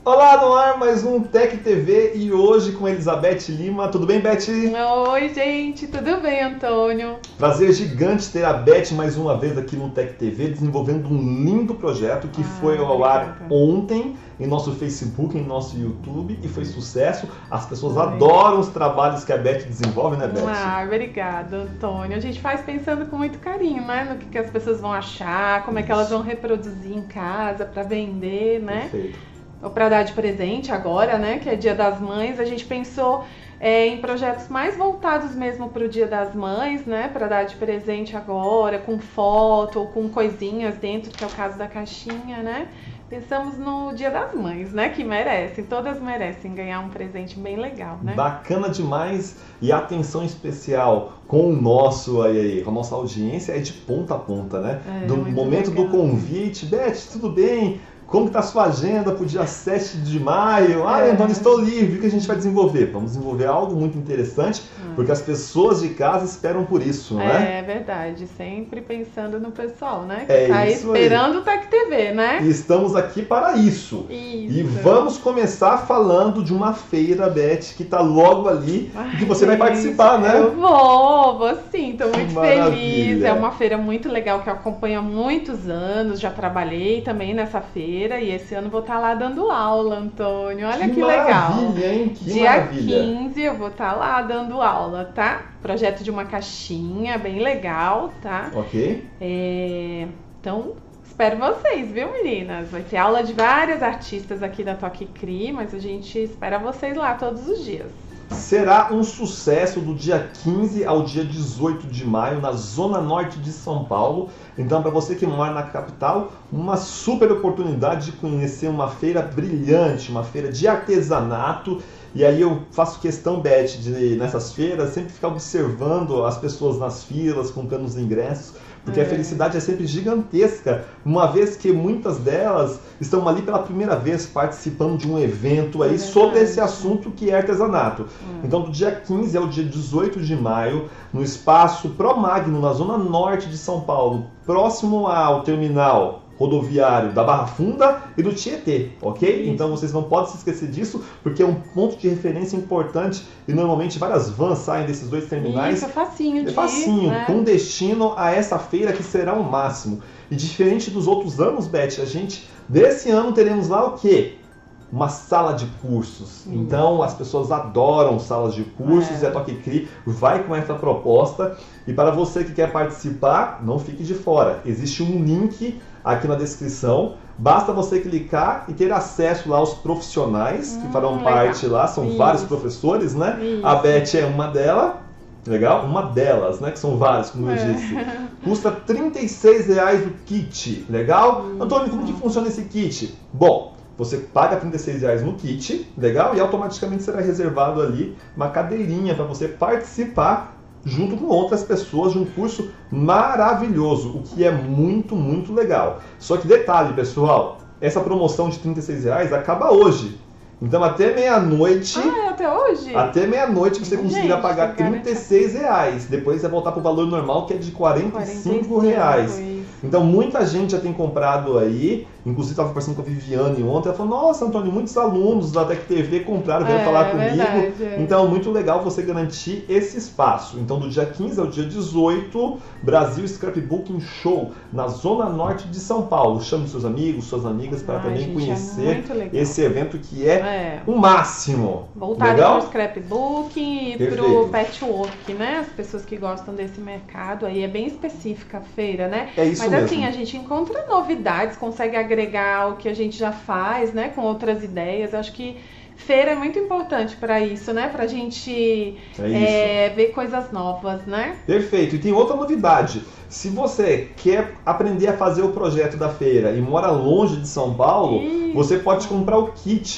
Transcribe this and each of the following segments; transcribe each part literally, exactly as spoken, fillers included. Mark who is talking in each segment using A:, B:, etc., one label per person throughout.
A: Olá, no ar mais um Tech T V e hoje com Elizabeth Lima. Tudo bem, Beth?
B: Oi, gente. Tudo bem, Antônio?
A: Prazer gigante ter a Beth mais uma vez aqui no Tech T V, desenvolvendo um lindo projeto que ah, foi ao ar ontem em nosso Facebook, em nosso YouTube e foi sucesso. As pessoas Oi. adoram os trabalhos que a Beth desenvolve, né, Beth?
B: Ah, obrigada, Antônio. A gente faz pensando com muito carinho, né? No que, que as pessoas vão achar, como Isso. é que elas vão reproduzir em casa para vender, né?
A: Perfeito.
B: Ou para dar de presente agora, né, que é Dia das Mães, a gente pensou é, em projetos mais voltados mesmo para o Dia das Mães, né, para dar de presente agora, com foto ou com coisinhas dentro, que é o caso da caixinha, né. Pensamos no Dia das Mães, né, que merecem, todas merecem ganhar um presente bem legal, né.
A: Bacana demais, e a atenção especial com o nosso, aí, com a nossa audiência é de ponta a ponta, né,
B: é,
A: do momento legal. do convite. Beth, tudo bem? Como está a sua agenda para o dia sete de maio? Ah, Antônio, estou livre. O que a gente vai desenvolver? Vamos desenvolver algo muito interessante, porque as pessoas de casa esperam por isso, não é?
B: É verdade, sempre pensando no pessoal, né? Que
A: é
B: tá
A: isso
B: esperando
A: aí.
B: o Tech T V, né?
A: E estamos aqui para isso.
B: Isso.
A: E vamos começar falando de uma feira, Beth, que está logo ali, Ai, que você vai participar, né?
B: Eu vou, vou sim, estou muito
A: Maravilha.
B: feliz. É uma feira muito legal que eu acompanho há muitos anos, já trabalhei também nessa feira. E esse ano vou estar lá dando aula, Antônio. Olha que,
A: que
B: legal.
A: Maravilha, hein? Que
B: Dia
A: maravilha.
B: quinze eu vou estar lá dando aula, tá? Projeto de uma caixinha, bem legal, tá?
A: Ok.
B: É... Então, espero vocês, viu, meninas? Vai ter aula de várias artistas aqui da Toque Cri, mas a gente espera vocês lá todos os dias.
A: Será um sucesso do dia quinze ao dia dezoito de maio na Zona Norte de São Paulo. Então, para você que mora na capital, uma super oportunidade de conhecer uma feira brilhante, uma feira de artesanato. E aí eu faço questão, Beth, de nessas feiras sempre ficar observando as pessoas nas filas, comprando os ingressos, porque é. a felicidade é sempre gigantesca, uma vez que muitas delas estão ali pela primeira vez participando de um evento aí é sobre esse assunto que é artesanato. É. Então, do dia quinze ao dia dezoito de maio, no espaço Promagno, na Zona Norte de São Paulo, próximo ao terminal rodoviário da Barra Funda e do Tietê, ok? Isso. Então vocês não podem se esquecer disso, porque é um ponto de referência importante e normalmente várias vans saem desses dois terminais.
B: Isso, é facinho de
A: É facinho,
B: ir, né?
A: com destino a essa feira que será o máximo. E diferente dos outros anos, Beth, a gente, desse ano teremos lá o quê? Uma sala de cursos. Hum. Então as pessoas adoram salas de cursos é. e a Toque Cri vai com essa proposta. E para você que quer participar, não fique de fora. Existe um link aqui na descrição. Basta você clicar e ter acesso lá aos profissionais hum, que farão legal. parte lá. São Isso. vários professores, né?
B: Isso.
A: A Beth é uma delas. Legal? Uma delas, né? Que são várias, como eu
B: é.
A: disse. Custa trinta e seis reais o kit. Legal? Hum. Antônio, como que funciona esse kit? Bom, você paga trinta e seis reais no kit, legal? E automaticamente será reservado ali uma cadeirinha para você participar junto com outras pessoas de um curso maravilhoso, o que é muito, muito legal. Só que detalhe, pessoal, essa promoção de trinta e seis reais acaba hoje. Então até meia-noite...
B: Ah, é até hoje?
A: Até meia-noite você
B: Gente,
A: conseguirá pagar trinta e seis reais. Depois vai voltar para o valor normal, que é de quarenta e cinco reais. Então muita gente já tem comprado aí. Inclusive estava conversando com a Viviane ontem. Ela falou, nossa, Antônio, muitos alunos da Tech T V compraram, vieram
B: é,
A: falar comigo.
B: Verdade, é.
A: Então muito legal você garantir esse espaço. Então do dia quinze ao dia dezoito, Brasil Scrapbooking Show, na Zona Norte de São Paulo. Chame seus amigos, suas amigas para também
B: gente,
A: conhecer
B: é
A: esse evento que é,
B: é.
A: o máximo.
B: Voltado para o scrapbooking e para o patchwork, né? As pessoas que gostam desse mercado, aí é bem específica a feira, né?
A: É isso
B: Mas
A: mesmo.
B: assim, a gente encontra novidades, consegue agregar o que a gente já faz, né? Com outras ideias. Eu acho que feira é muito importante para isso, né? Pra gente
A: é
B: é, ver coisas novas, né?
A: Perfeito. E tem outra novidade. Se você quer aprender a fazer o projeto da feira e mora longe de São Paulo,
B: isso.
A: você pode comprar o kit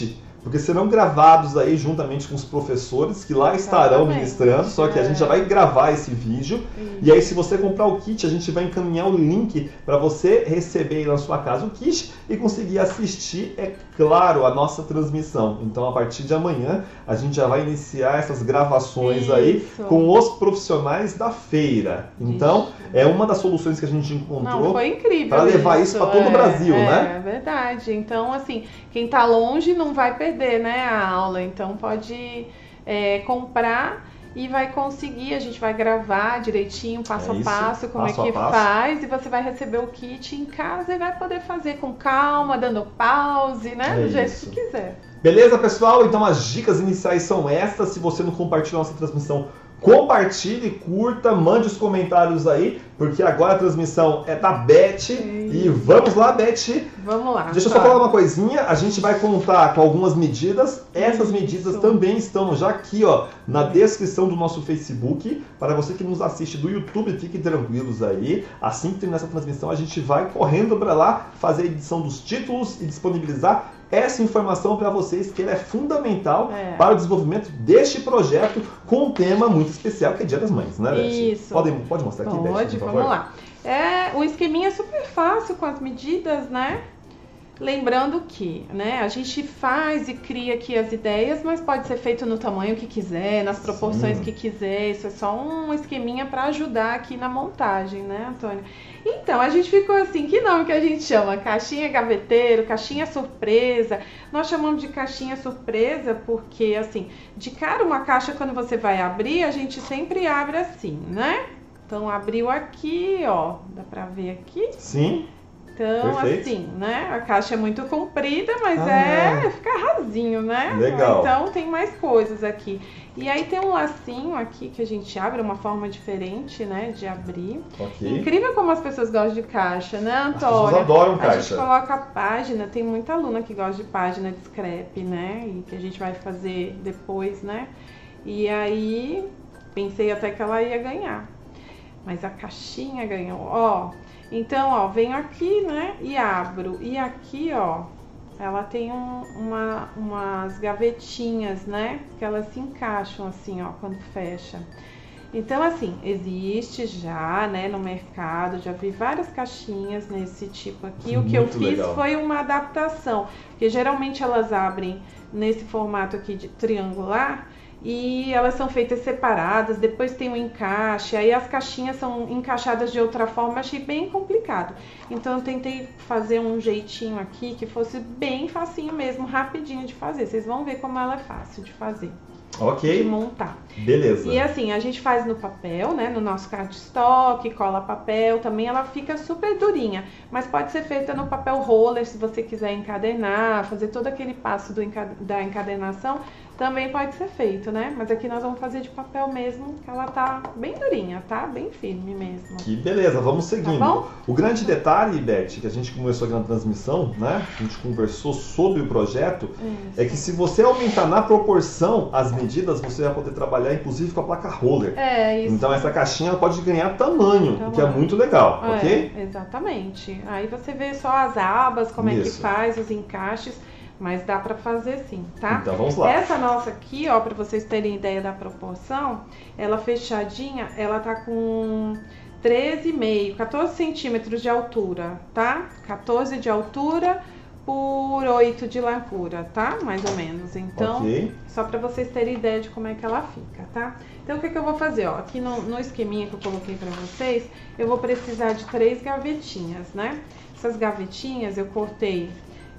A: porque serão gravados aí juntamente com os professores que lá estarão
B: Exatamente.
A: ministrando, só que a
B: É.
A: gente já vai gravar esse vídeo.
B: Isso.
A: E aí, se você comprar o kit, a gente vai encaminhar o link para você receber aí na sua casa o kit e conseguir assistir, é claro, a nossa transmissão. Então, a partir de amanhã, a gente já vai iniciar essas gravações aí
B: Isso.
A: com os profissionais da feira. Então,
B: Isso.
A: é uma das soluções que a gente
B: Não,
A: encontrou
B: foi incrível.
A: para levar isso para todo
B: é,
A: o Brasil,
B: é,
A: né?
B: É verdade. Então, assim, quem tá longe não vai perder, né, a aula. Então, pode é, comprar e vai conseguir. A gente vai gravar direitinho, passo
A: É
B: a
A: isso,
B: passo, como
A: passo
B: é
A: a
B: que
A: passo.
B: faz. E você vai receber o kit em casa e vai poder fazer com calma, dando pause, né?
A: É
B: do jeito
A: isso.
B: que quiser.
A: Beleza, pessoal? Então as dicas iniciais são estas. Se você não compartilhou nossa transmissão, compartilhe, curta, mande os comentários aí, porque agora a transmissão é da Beth. E vamos lá, Beth.
B: Vamos lá.
A: Deixa eu só
B: tá.
A: falar uma coisinha, a gente vai contar com algumas medidas. Essas medidas
B: Isso.
A: também estão já aqui, ó, na descrição do nosso Facebook. Para você que nos assiste do YouTube, fiquem tranquilos aí. Assim que terminar essa transmissão, a gente vai correndo para lá fazer a edição dos títulos e disponibilizar essa informação para vocês, que ela é fundamental
B: É.
A: para o desenvolvimento deste projeto com um tema muito especial, que é Dia das Mães, né, Beth?
B: Isso.
A: Pode, pode mostrar aqui, Beth,
B: Pode,
A: por favor?
B: vamos lá. É, o esqueminha é super fácil com as medidas, né? Lembrando que, né, a gente faz e cria aqui as ideias, mas pode ser feito no tamanho que quiser, nas proporções
A: Sim.
B: que quiser. Isso é só um esqueminha para ajudar aqui na montagem, né, Antônio? Então, a gente ficou assim, que nome que a gente chama? Caixinha gaveteiro, caixinha surpresa. Nós chamamos de caixinha surpresa porque, assim, de cara uma caixa, quando você vai abrir, a gente sempre abre assim, né? Então, abriu aqui, ó, dá pra ver aqui?
A: Sim.
B: Então,
A: Perfeito.
B: assim, né? A caixa é muito comprida, mas
A: Ah,
B: é, fica rasinho, né?
A: Legal.
B: Então, tem mais coisas aqui. E aí tem um lacinho aqui que a gente abre, uma forma diferente, né, de abrir.
A: Ok.
B: Incrível como as pessoas gostam de caixa, né,
A: As
B: Antônia?
A: pessoas adoram
B: A
A: caixa.
B: gente coloca a página, tem muita aluna que gosta de página de scrap, né? E que a gente vai fazer depois, né? E aí, pensei até que ela ia ganhar. Mas a caixinha ganhou, ó. Então, ó, venho aqui, né, e abro. E aqui, ó, ela tem um, uma, umas gavetinhas, né, que elas se encaixam assim, ó, quando fecha. Então, assim, existe já, né, no mercado, já vi várias caixinhas nesse tipo aqui. O que eu
A: Muito
B: fiz
A: legal.
B: foi uma adaptação, porque geralmente elas abrem nesse formato aqui de triangular, e elas são feitas separadas, depois tem um encaixe, aí as caixinhas são encaixadas de outra forma, achei bem complicado. Então eu tentei fazer um jeitinho aqui que fosse bem facinho mesmo, rapidinho de fazer. Vocês vão ver como ela é fácil de fazer, de
A: Ok,
B: montar.
A: beleza.
B: E assim, a gente faz no papel, né, no nosso cardstock, cola papel, também ela fica super durinha, mas pode ser feita no papel roller, se você quiser encadenar, fazer todo aquele passo do enca- da encadenação, também pode ser feito, né? Mas aqui nós vamos fazer de papel mesmo, que ela tá bem durinha, tá? Bem firme mesmo.
A: Que beleza, vamos seguindo.
B: Tá bom?
A: O grande detalhe, Beth, que a gente começou aqui na transmissão, né? A gente conversou sobre o projeto,
B: Isso.
A: é que se você aumentar na proporção as medidas, você vai poder trabalhar inclusive com a placa roller.
B: É, isso.
A: Então essa caixinha ela pode ganhar tamanho, o que é
B: Tamanho.
A: muito legal,
B: É,
A: ok?
B: exatamente. Aí você vê só as abas, como é que
A: Isso.
B: faz, os encaixes, mas dá pra fazer sim, tá?
A: Então vamos lá.
B: Essa nossa aqui, ó, pra vocês terem ideia da proporção, ela fechadinha, ela tá com treze vírgula cinco, quatorze centímetros de altura, tá? quatorze de altura por oito de largura, tá? Mais ou menos. Então,
A: Ok.
B: só pra vocês terem ideia de como é que ela fica, tá? Então, o que que eu vou fazer, ó? Aqui no, no esqueminha que eu coloquei pra vocês, eu vou precisar de três gavetinhas, né? Essas gavetinhas eu cortei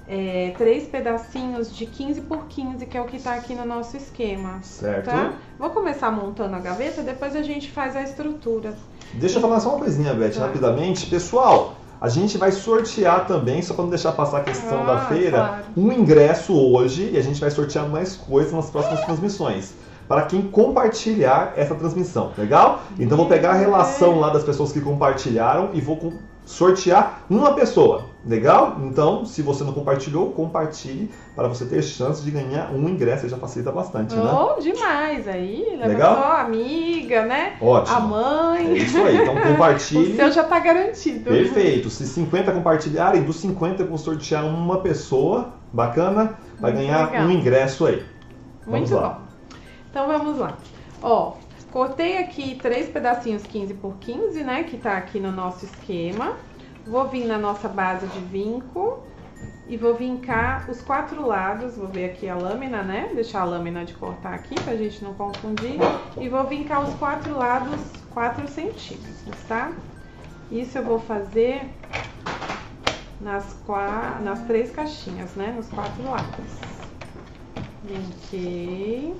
B: É, três pedacinhos de quinze por quinze, que é o que tá aqui no nosso esquema.
A: Certo.
B: Tá? Vou começar montando a gaveta, depois a gente faz a estrutura.
A: Deixa eu falar só uma coisinha, Beth,
B: Tá.
A: rapidamente. Pessoal, a gente vai sortear também, só para não deixar passar a questão
B: Ah,
A: da feira,
B: claro.
A: um ingresso hoje, e a gente vai sortear mais coisas nas próximas transmissões, para quem compartilhar essa transmissão, legal? Então vou pegar a relação lá das pessoas que compartilharam e vou com- sortear uma pessoa, legal? Então, se você não compartilhou, compartilhe para você ter chance de ganhar um ingresso, aí já facilita bastante, né?
B: Oh, demais! Aí, leva
A: Legal?
B: só a amiga, né?
A: Ótimo.
B: A mãe.
A: É isso aí, então compartilhe.
B: O seu já tá garantido.
A: Perfeito. Se cinquenta compartilharem, dos cinquenta eu vou sortear uma pessoa bacana, vai
B: Muito
A: ganhar
B: legal.
A: um ingresso aí. Vamos
B: Muito
A: lá.
B: bom. Então vamos lá. Ó, cortei aqui três pedacinhos quinze por quinze, né? Que tá aqui no nosso esquema. Vou vir na nossa base de vinco e vou vincar os quatro lados. Vou ver aqui a lâmina, né? Deixar a lâmina de cortar aqui pra gente não confundir. E vou vincar os quatro lados quatro centímetros, tá? Isso eu vou fazer nas, qua... nas três caixinhas, né? Nos quatro lados. Vinquei.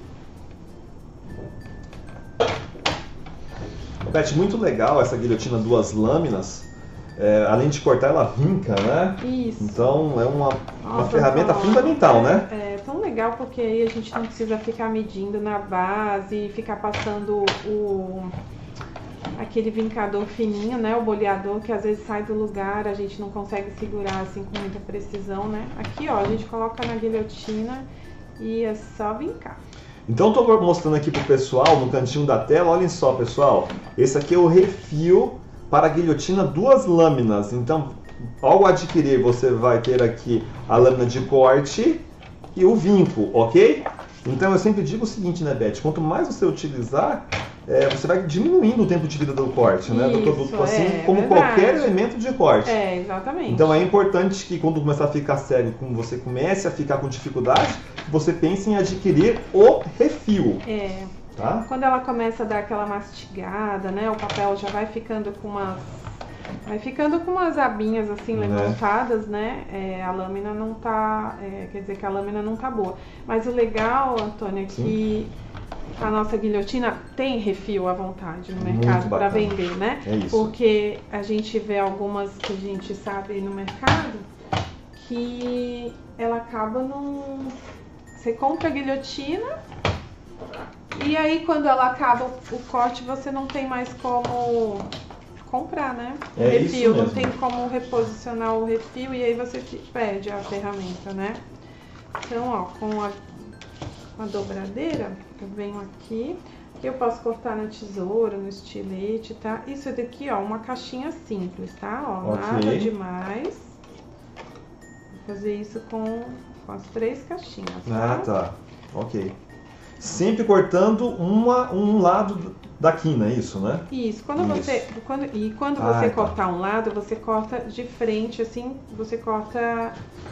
A: Beth, muito legal essa guilhotina duas lâminas. É, além de cortar, ela vinca, né?
B: Isso.
A: Então é uma, uma
B: Nossa,
A: ferramenta
B: então,
A: fundamental,
B: é,
A: né?
B: É tão legal porque aí a gente não precisa ficar medindo na base e ficar passando o aquele vincador fininho, né? O boleador que às vezes sai do lugar, a gente não consegue segurar assim com muita precisão, né? Aqui, ó, a gente coloca na guilhotina e é só vincar.
A: Então estou mostrando aqui pro pessoal no cantinho da tela, olhem só pessoal, esse aqui é o refil para a guilhotina duas lâminas. Então ao adquirir você vai ter aqui a lâmina de corte e o vinco, ok? Então eu sempre digo o seguinte, né Beth, quanto mais você utilizar, é, você vai diminuindo o tempo de vida do corte, né? Do produto,
B: Isso,
A: assim
B: é,
A: como
B: verdade.
A: qualquer elemento de corte.
B: É, exatamente.
A: Então é importante que quando começar a ficar sério, quando você comece a ficar com dificuldade, você pense em adquirir o refil.
B: É.
A: Tá?
B: Quando ela começa a dar aquela mastigada, né? O papel já vai ficando com umas. Vai ficando com umas abinhas assim
A: Né?
B: levantadas, né? É, a lâmina não tá. É, quer dizer que a lâmina não tá boa. Mas o legal, Antônio, é que a nossa guilhotina tem refil à vontade no
A: Muito
B: mercado para
A: bacana.
B: vender, né?
A: É isso.
B: Porque a gente vê algumas que a gente sabe no mercado que ela acaba num. Você compra a guilhotina e aí quando ela acaba o corte você não tem mais como comprar, né? O
A: É isso
B: refil, não
A: mesmo.
B: tem como reposicionar o refil e aí você perde a ferramenta, né? Então, ó, com a, com a dobradeira, eu venho aqui, aqui eu posso cortar na tesoura, no estilete, tá? Isso daqui, ó, uma caixinha simples, tá? Ó,
A: Ok.
B: nada demais. Vou fazer isso com, com as três caixinhas, tá?
A: Ah, tá. Ok. Sempre cortando uma, um lado da quina, é isso, né?
B: Isso, quando
A: Isso.
B: você. Quando, e quando
A: Ah,
B: você
A: tá.
B: cortar um lado, você corta de frente, assim, você corta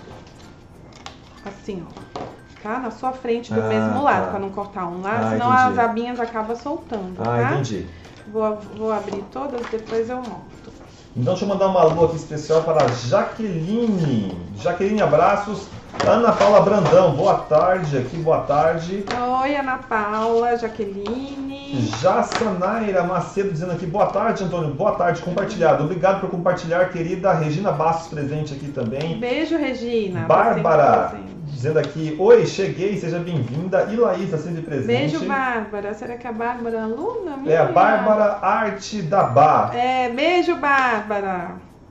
B: assim, ó. Tá? Na sua frente do
A: Ah,
B: mesmo lado,
A: tá.
B: pra não cortar um lado,
A: Ah,
B: senão
A: entendi.
B: as abinhas acabam soltando,
A: Ah,
B: tá?
A: entendi.
B: Vou, vou abrir todas, depois eu monto.
A: Então deixa eu mandar uma alô aqui especial para a Jaqueline. Jaqueline, abraços. Ana Paula Brandão, boa tarde aqui, boa tarde.
B: Oi, Ana Paula, Jaqueline.
A: Jassanaira Macedo dizendo aqui, boa tarde, Antônio, boa tarde, compartilhado. Obrigado por compartilhar, querida Regina Bastos presente aqui também.
B: Beijo, Regina.
A: Bárbara
B: Você presente.
A: dizendo aqui, oi, cheguei, seja bem-vinda. E Laísa sempre presente.
B: Beijo, Bárbara. Será que a Bárbara é aluna?
A: É a
B: minha?
A: Bárbara Arte da Bar.
B: É, beijo, Bárbara.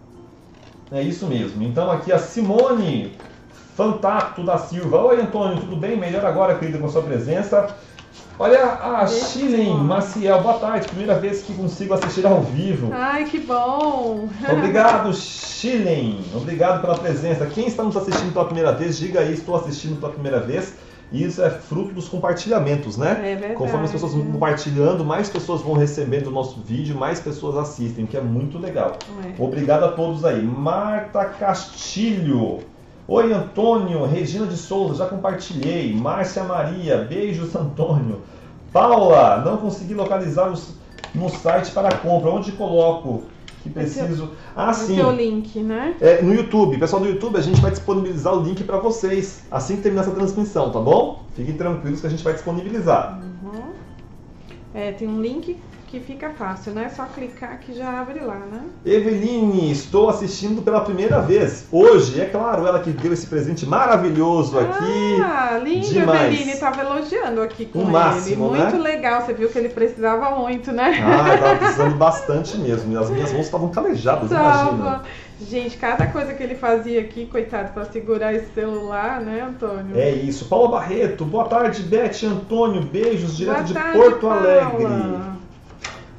A: É isso mesmo. Então aqui a Simone Fantato da Silva. Oi, Antônio, tudo bem? Melhor agora, querida, com a sua presença. Olha a
B: Beijo,
A: Chilen
B: Simone.
A: Maciel, boa tarde. Primeira vez que consigo assistir ao vivo.
B: Ai, que bom.
A: Obrigado, Chilen. Obrigado pela presença. Quem está nos assistindo pela primeira vez, diga aí, estou assistindo pela primeira vez. Isso é fruto dos compartilhamentos, né?
B: É verdade.
A: Conforme as pessoas vão compartilhando, mais pessoas vão recebendo o nosso vídeo, mais pessoas assistem, que é muito legal.
B: É.
A: Obrigado a todos aí. Marta Castilho. Oi, Antônio. Regina de Souza, já compartilhei. Márcia Maria, beijos, Antônio. Paula, não consegui localizar os, no site para compra. Onde coloco? Que preciso. Ah,
B: Esse
A: sim.
B: é o link, né?
A: É, no YouTube. Pessoal do YouTube, a gente vai disponibilizar o link para vocês assim que terminar essa transmissão, tá bom? Fiquem tranquilos que a gente vai disponibilizar.
B: Uhum. É, tem um link que fica fácil, né? É só clicar que já abre lá, né?
A: Eveline, estou assistindo pela primeira vez. Hoje, é claro, ela que deu esse presente maravilhoso aqui.
B: Ah, lindo,
A: Demais.
B: Eveline estava elogiando aqui com
A: O
B: ele.
A: máximo,
B: Muito
A: né?
B: legal, você viu que ele precisava muito, né?
A: Ah, tava precisando bastante mesmo. E as minhas mãos estavam calejadas, imagina.
B: Tava. Gente, cada coisa que ele fazia aqui, coitado, para segurar esse celular, né, Antônio?
A: É isso. Paula Barreto, boa tarde, Beth e Antônio. Beijos direto
B: Boa
A: de
B: tarde,
A: Porto
B: Paula.
A: Alegre.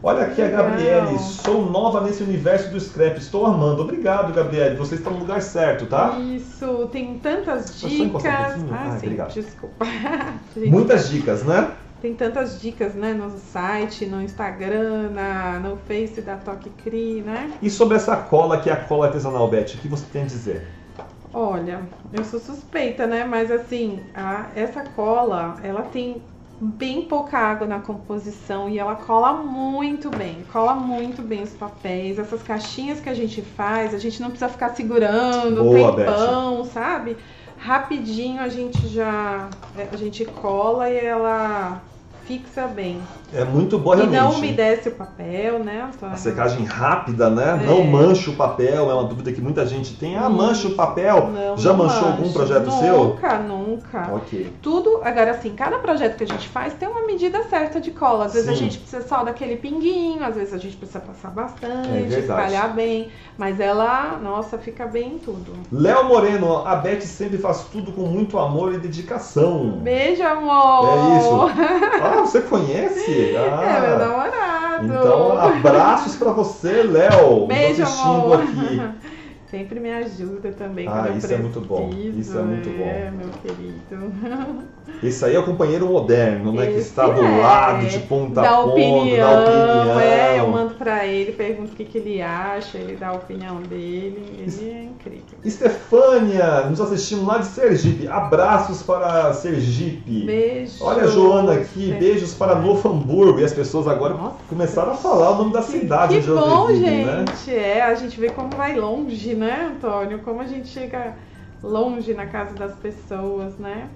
A: Olha aqui a
B: Legal.
A: Gabriele, sou nova nesse universo do scrap, estou amando. Obrigado, Gabriele, você está no lugar certo, tá?
B: Isso, tem tantas
A: Posso só encostar um
B: dicas.
A: pouquinho?
B: Ah,
A: Ai,
B: sim,
A: obrigado.
B: desculpa. Gente,
A: Muitas dicas, né?
B: tem tantas dicas, né, no site, no Instagram, na, no Face da Toque Cri, né?
A: E sobre essa cola que é a cola artesanal, Beth, o que você tem a dizer?
B: Olha, eu sou suspeita, né? Mas assim, a, essa cola, ela tem bem pouca água na composição e ela cola muito bem, cola muito bem os papéis. Essas caixinhas que a gente faz, a gente não precisa ficar segurando um
A: Boa,
B: tempão, sabe? Rapidinho a gente já, a gente cola e ela fixa bem.
A: É muito boa,
B: E
A: realmente.
B: não umedece o papel, né, Antônio?
A: A secagem rápida, né?
B: É.
A: Não mancha o papel, é uma dúvida que muita gente tem. Ah, mancha o papel?
B: Não,
A: Já
B: não
A: manchou
B: mancha.
A: algum projeto
B: nunca,
A: seu?
B: Nunca, nunca.
A: Ok.
B: Tudo, agora assim, cada projeto que a gente faz tem uma medida certa de cola. Às vezes
A: Sim.
B: a gente precisa só daquele pinguinho, às vezes a gente precisa passar bastante,
A: É verdade.
B: espalhar bem. Mas ela, nossa, fica bem em tudo.
A: Léo Moreno, a Beth sempre faz tudo com muito amor e dedicação.
B: Beijo, amor!
A: É isso. Ah, você conhece? Ah.
B: É meu namorado.
A: Então, abraços pra você, Léo.
B: Beijo,
A: assistindo
B: amor.
A: aqui.
B: Sempre me ajuda também.
A: Ah,
B: quando eu
A: isso é muito bom.
B: preciso.
A: Isso é muito bom.
B: É, meu querido.
A: Esse aí é o companheiro moderno, né? Que
B: Esse
A: está do
B: é.
A: lado, de ponta
B: Dá
A: a ponta,
B: opinião,
A: dá opinião.
B: é, eu mando pra ele, pergunto o que, que ele acha, ele dá a opinião dele, ele é incrível.
A: Estefânia, nos assistindo lá de Sergipe. Abraços para Sergipe.
B: Beijo.
A: Olha a Joana aqui,
B: É.
A: beijos para Novo Hamburgo. E as pessoas agora
B: Nossa.
A: começaram a falar o nome da cidade
B: Que
A: onde eu
B: bom,
A: vivo,
B: gente.
A: né?
B: É, a gente vê como vai longe, né, Antônio? Como a gente chega longe na casa das pessoas, né?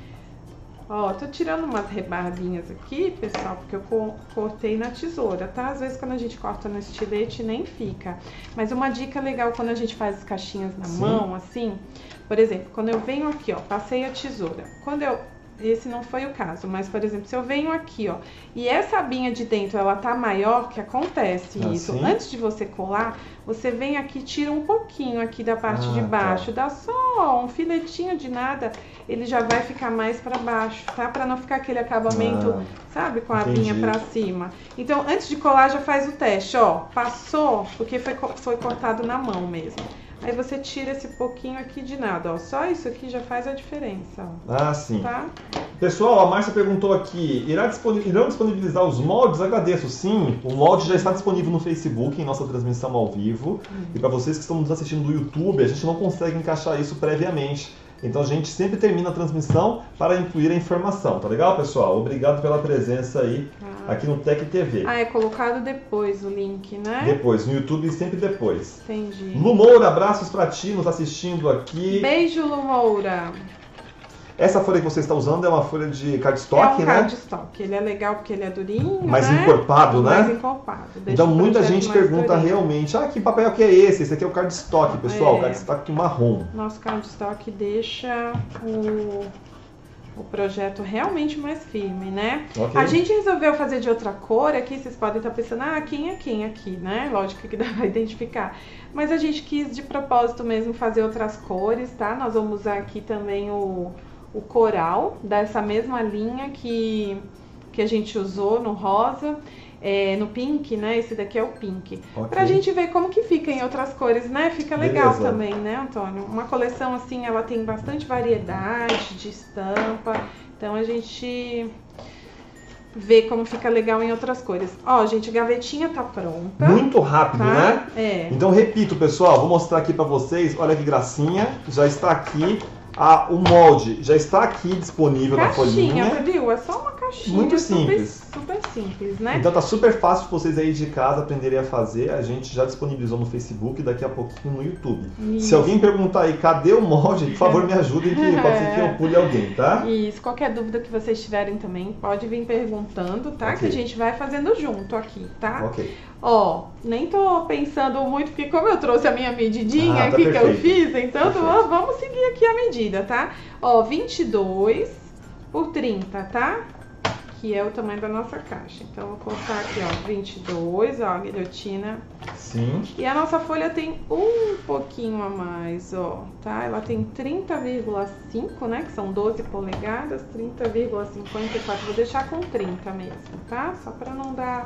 B: Ó, tô tirando umas rebarbinhas aqui, pessoal, porque eu co- cortei na tesoura, tá? Às vezes quando a gente corta no estilete nem fica. Mas uma dica legal quando a gente faz as caixinhas na
A: Sim.
B: mão, assim, por exemplo, quando eu venho aqui, ó, passei a tesoura. Quando eu Esse não foi o caso, mas, por exemplo, se eu venho aqui, ó, e essa abinha de dentro, ela tá maior, que acontece
A: Ah,
B: isso.
A: sim?
B: Antes de você colar, você vem aqui, tira um pouquinho aqui da parte
A: Ah,
B: de
A: tá.
B: baixo, dá só um filetinho de nada, ele já vai ficar mais pra baixo, tá? Pra não ficar aquele acabamento,
A: Ah,
B: sabe, com a
A: entendi.
B: abinha pra cima. Então, antes de colar, já faz o teste, ó, passou, porque foi, co- foi cortado na mão mesmo. Aí você tira esse pouquinho aqui de nada, ó, só isso aqui já faz a diferença, ó,
A: Ah, sim.
B: tá?
A: Pessoal, a Márcia perguntou aqui, irá disponi- irão disponibilizar os moldes? Agradeço, sim. O molde já está disponível no Facebook, em nossa transmissão ao vivo. E para vocês que estão nos assistindo do YouTube, a gente não consegue encaixar isso previamente. Então a gente sempre termina a transmissão para incluir a informação, tá legal, pessoal? Obrigado pela presença aí
B: Ah.
A: aqui no Tec T V.
B: Ah, é colocado depois o link, né?
A: Depois, no YouTube sempre depois.
B: Entendi.
A: Lu Moura, abraços para ti, nos assistindo aqui.
B: Beijo, Lu Moura.
A: Essa folha que você está usando é uma folha de
B: É
A: cardstock,
B: um
A: né?
B: cardstock. Ele é legal porque ele é durinho,
A: Mais
B: né?
A: encorpado,
B: Mais
A: né?
B: encorpado. Deixa
A: Então
B: o
A: muita
B: projeto
A: gente
B: mais
A: pergunta
B: durinho.
A: realmente, ah, que papel que é esse? Esse aqui é o cardstock, pessoal,
B: É.
A: o cardstock marrom.
B: Nosso cardstock deixa o, o projeto realmente mais firme, né?
A: Ok.
B: A gente resolveu fazer de outra cor aqui, vocês podem estar pensando, ah, quem é quem aqui, né? Lógico que dá pra identificar. Mas a gente quis de propósito mesmo fazer outras cores, tá? Nós vamos usar aqui também o, o coral, dessa mesma linha que, que a gente usou no rosa. É, no pink, né? Esse daqui é o pink.
A: Ok.
B: Pra gente ver como que fica em outras cores, né? Fica legal
A: Beleza.
B: também, né, Antônio? Uma coleção assim, ela tem bastante variedade de estampa. Então a gente vê como fica legal em outras cores. Ó, gente, a gavetinha tá pronta.
A: Muito rápido,
B: tá?
A: né?
B: É.
A: Então repito, pessoal, vou mostrar aqui pra vocês, olha que gracinha, já está aqui. Ah, o molde já está aqui disponível na
B: Caixinha,
A: folhinha.
B: viu? É só uma caixinha.
A: Muito
B: super-
A: simples.
B: Super simples, né?
A: Então tá super fácil pra vocês aí de casa aprenderem a fazer. A gente já disponibilizou no Facebook e daqui a pouquinho no YouTube.
B: Isso.
A: Se alguém perguntar aí, cadê o molde? Por favor, me ajudem, que pode ser que eu pule alguém, tá?
B: Isso, qualquer dúvida que vocês tiverem também, pode vir perguntando, tá?
A: Ok.
B: Que a gente vai fazendo junto aqui, tá?
A: Ok.
B: Ó, nem tô pensando muito, porque como eu trouxe a minha medidinha
A: Ah, tá
B: aqui que eu
A: perfeito.
B: fiz, então
A: Perfeito.
B: ó, vamos seguir aqui a medida, tá? Ó, vinte e dois por trinta, tá? Que é o tamanho da nossa caixa. Então, eu vou cortar aqui, ó, vinte e dois, ó, a guilhotina.
A: Sim.
B: E a nossa folha tem um pouquinho a mais, ó, tá? Ela tem trinta vírgula cinco, né? Que são doze polegadas, trinta vírgula cinquenta e quatro. Vou deixar com trinta mesmo, tá? Só pra não dar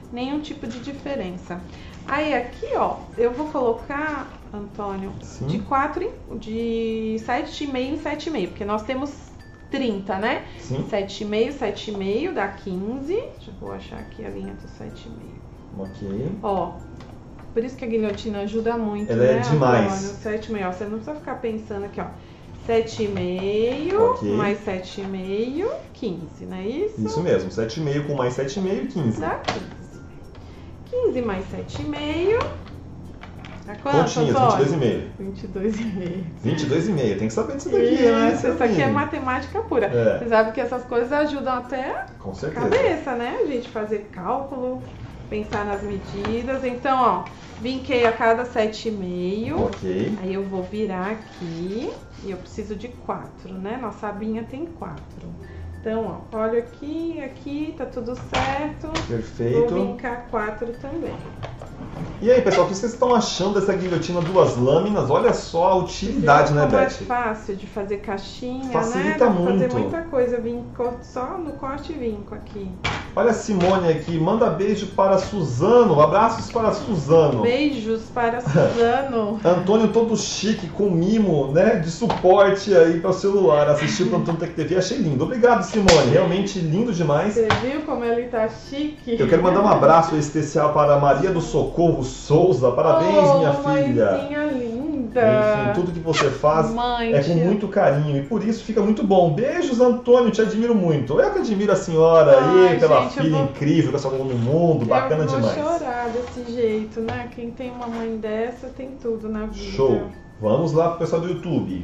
B: nenhum tipo de diferença. Aí aqui, ó, eu vou colocar, Antônio,
A: Sim.
B: de quatro, de sete vírgula cinco em sete vírgula cinco, porque nós temos trinta, né?
A: Sim.
B: sete vírgula cinco, sete vírgula cinco dá quinze. Deixa eu achar aqui a linha do sete vírgula cinco.
A: Ok.
B: Ó, por isso que a guilhotina ajuda muito,
A: Ela
B: né,
A: é demais.
B: Antônio? sete vírgula cinco, ó, você não precisa ficar pensando aqui, ó. sete vírgula cinco,
A: Ok.
B: mais sete vírgula cinco, quinze, não é isso?
A: Isso mesmo, sete vírgula cinco com mais sete vírgula cinco, quinze.
B: Dá quinze. quinze mais sete vírgula cinco. Dá quanto,
A: Continhas,
B: Antônio?
A: vinte e dois vírgula cinco.
B: vinte e dois vírgula cinco.
A: vinte e dois vírgula cinco, tem que saber disso daqui,
B: Isso,
A: né?
B: isso aqui é
A: menino?
B: matemática pura.
A: É.
B: Você sabe que essas coisas ajudam até
A: Com
B: a
A: certeza.
B: cabeça, né? A gente fazer cálculo, pensar nas medidas. Então, ó, vinquei a cada sete vírgula cinco.
A: Ok.
B: Aí eu vou virar aqui e eu preciso de quatro, né? Nossa abinha tem quatro. Então, ó, olha aqui, aqui, tá tudo certo.
A: Perfeito.
B: Vou vincar quatro também.
A: E aí, pessoal, o que vocês estão achando dessa guilhotina duas lâminas? Olha só a utilidade, né,
B: Como é
A: Beth?
B: fácil de fazer caixinha,
A: Facilita
B: né? Dá pra
A: muito.
B: fazer muita coisa. Vinco só no corte e vinco aqui.
A: Olha a Simone aqui, manda beijo para Suzano, abraços para Suzano.
B: Beijos para Suzano.
A: Antônio todo chique, com mimo, né, de suporte aí para o celular, assistiu o Antônio Tech T V, achei lindo. Obrigado, Simone, realmente lindo demais.
B: Você viu como ele tá chique?
A: Eu quero mandar um abraço especial para Maria do Socorro Souza, parabéns,
B: oh,
A: minha filha.
B: Mãezinha linda.
A: Enfim, tudo que você faz
B: Mãe,
A: é com
B: tia.
A: muito carinho e por isso fica muito bom. Beijos, Antônio, te admiro muito. Eu que admiro a senhora aí,
B: Ai,
A: pela
B: gente, eu
A: filha
B: vou-
A: incrível que a senhora no mundo, bacana
B: eu vou
A: demais.
B: chorar desse jeito, né? Quem tem uma mãe dessa tem tudo na vida.
A: Show. Vamos lá pro pessoal do YouTube.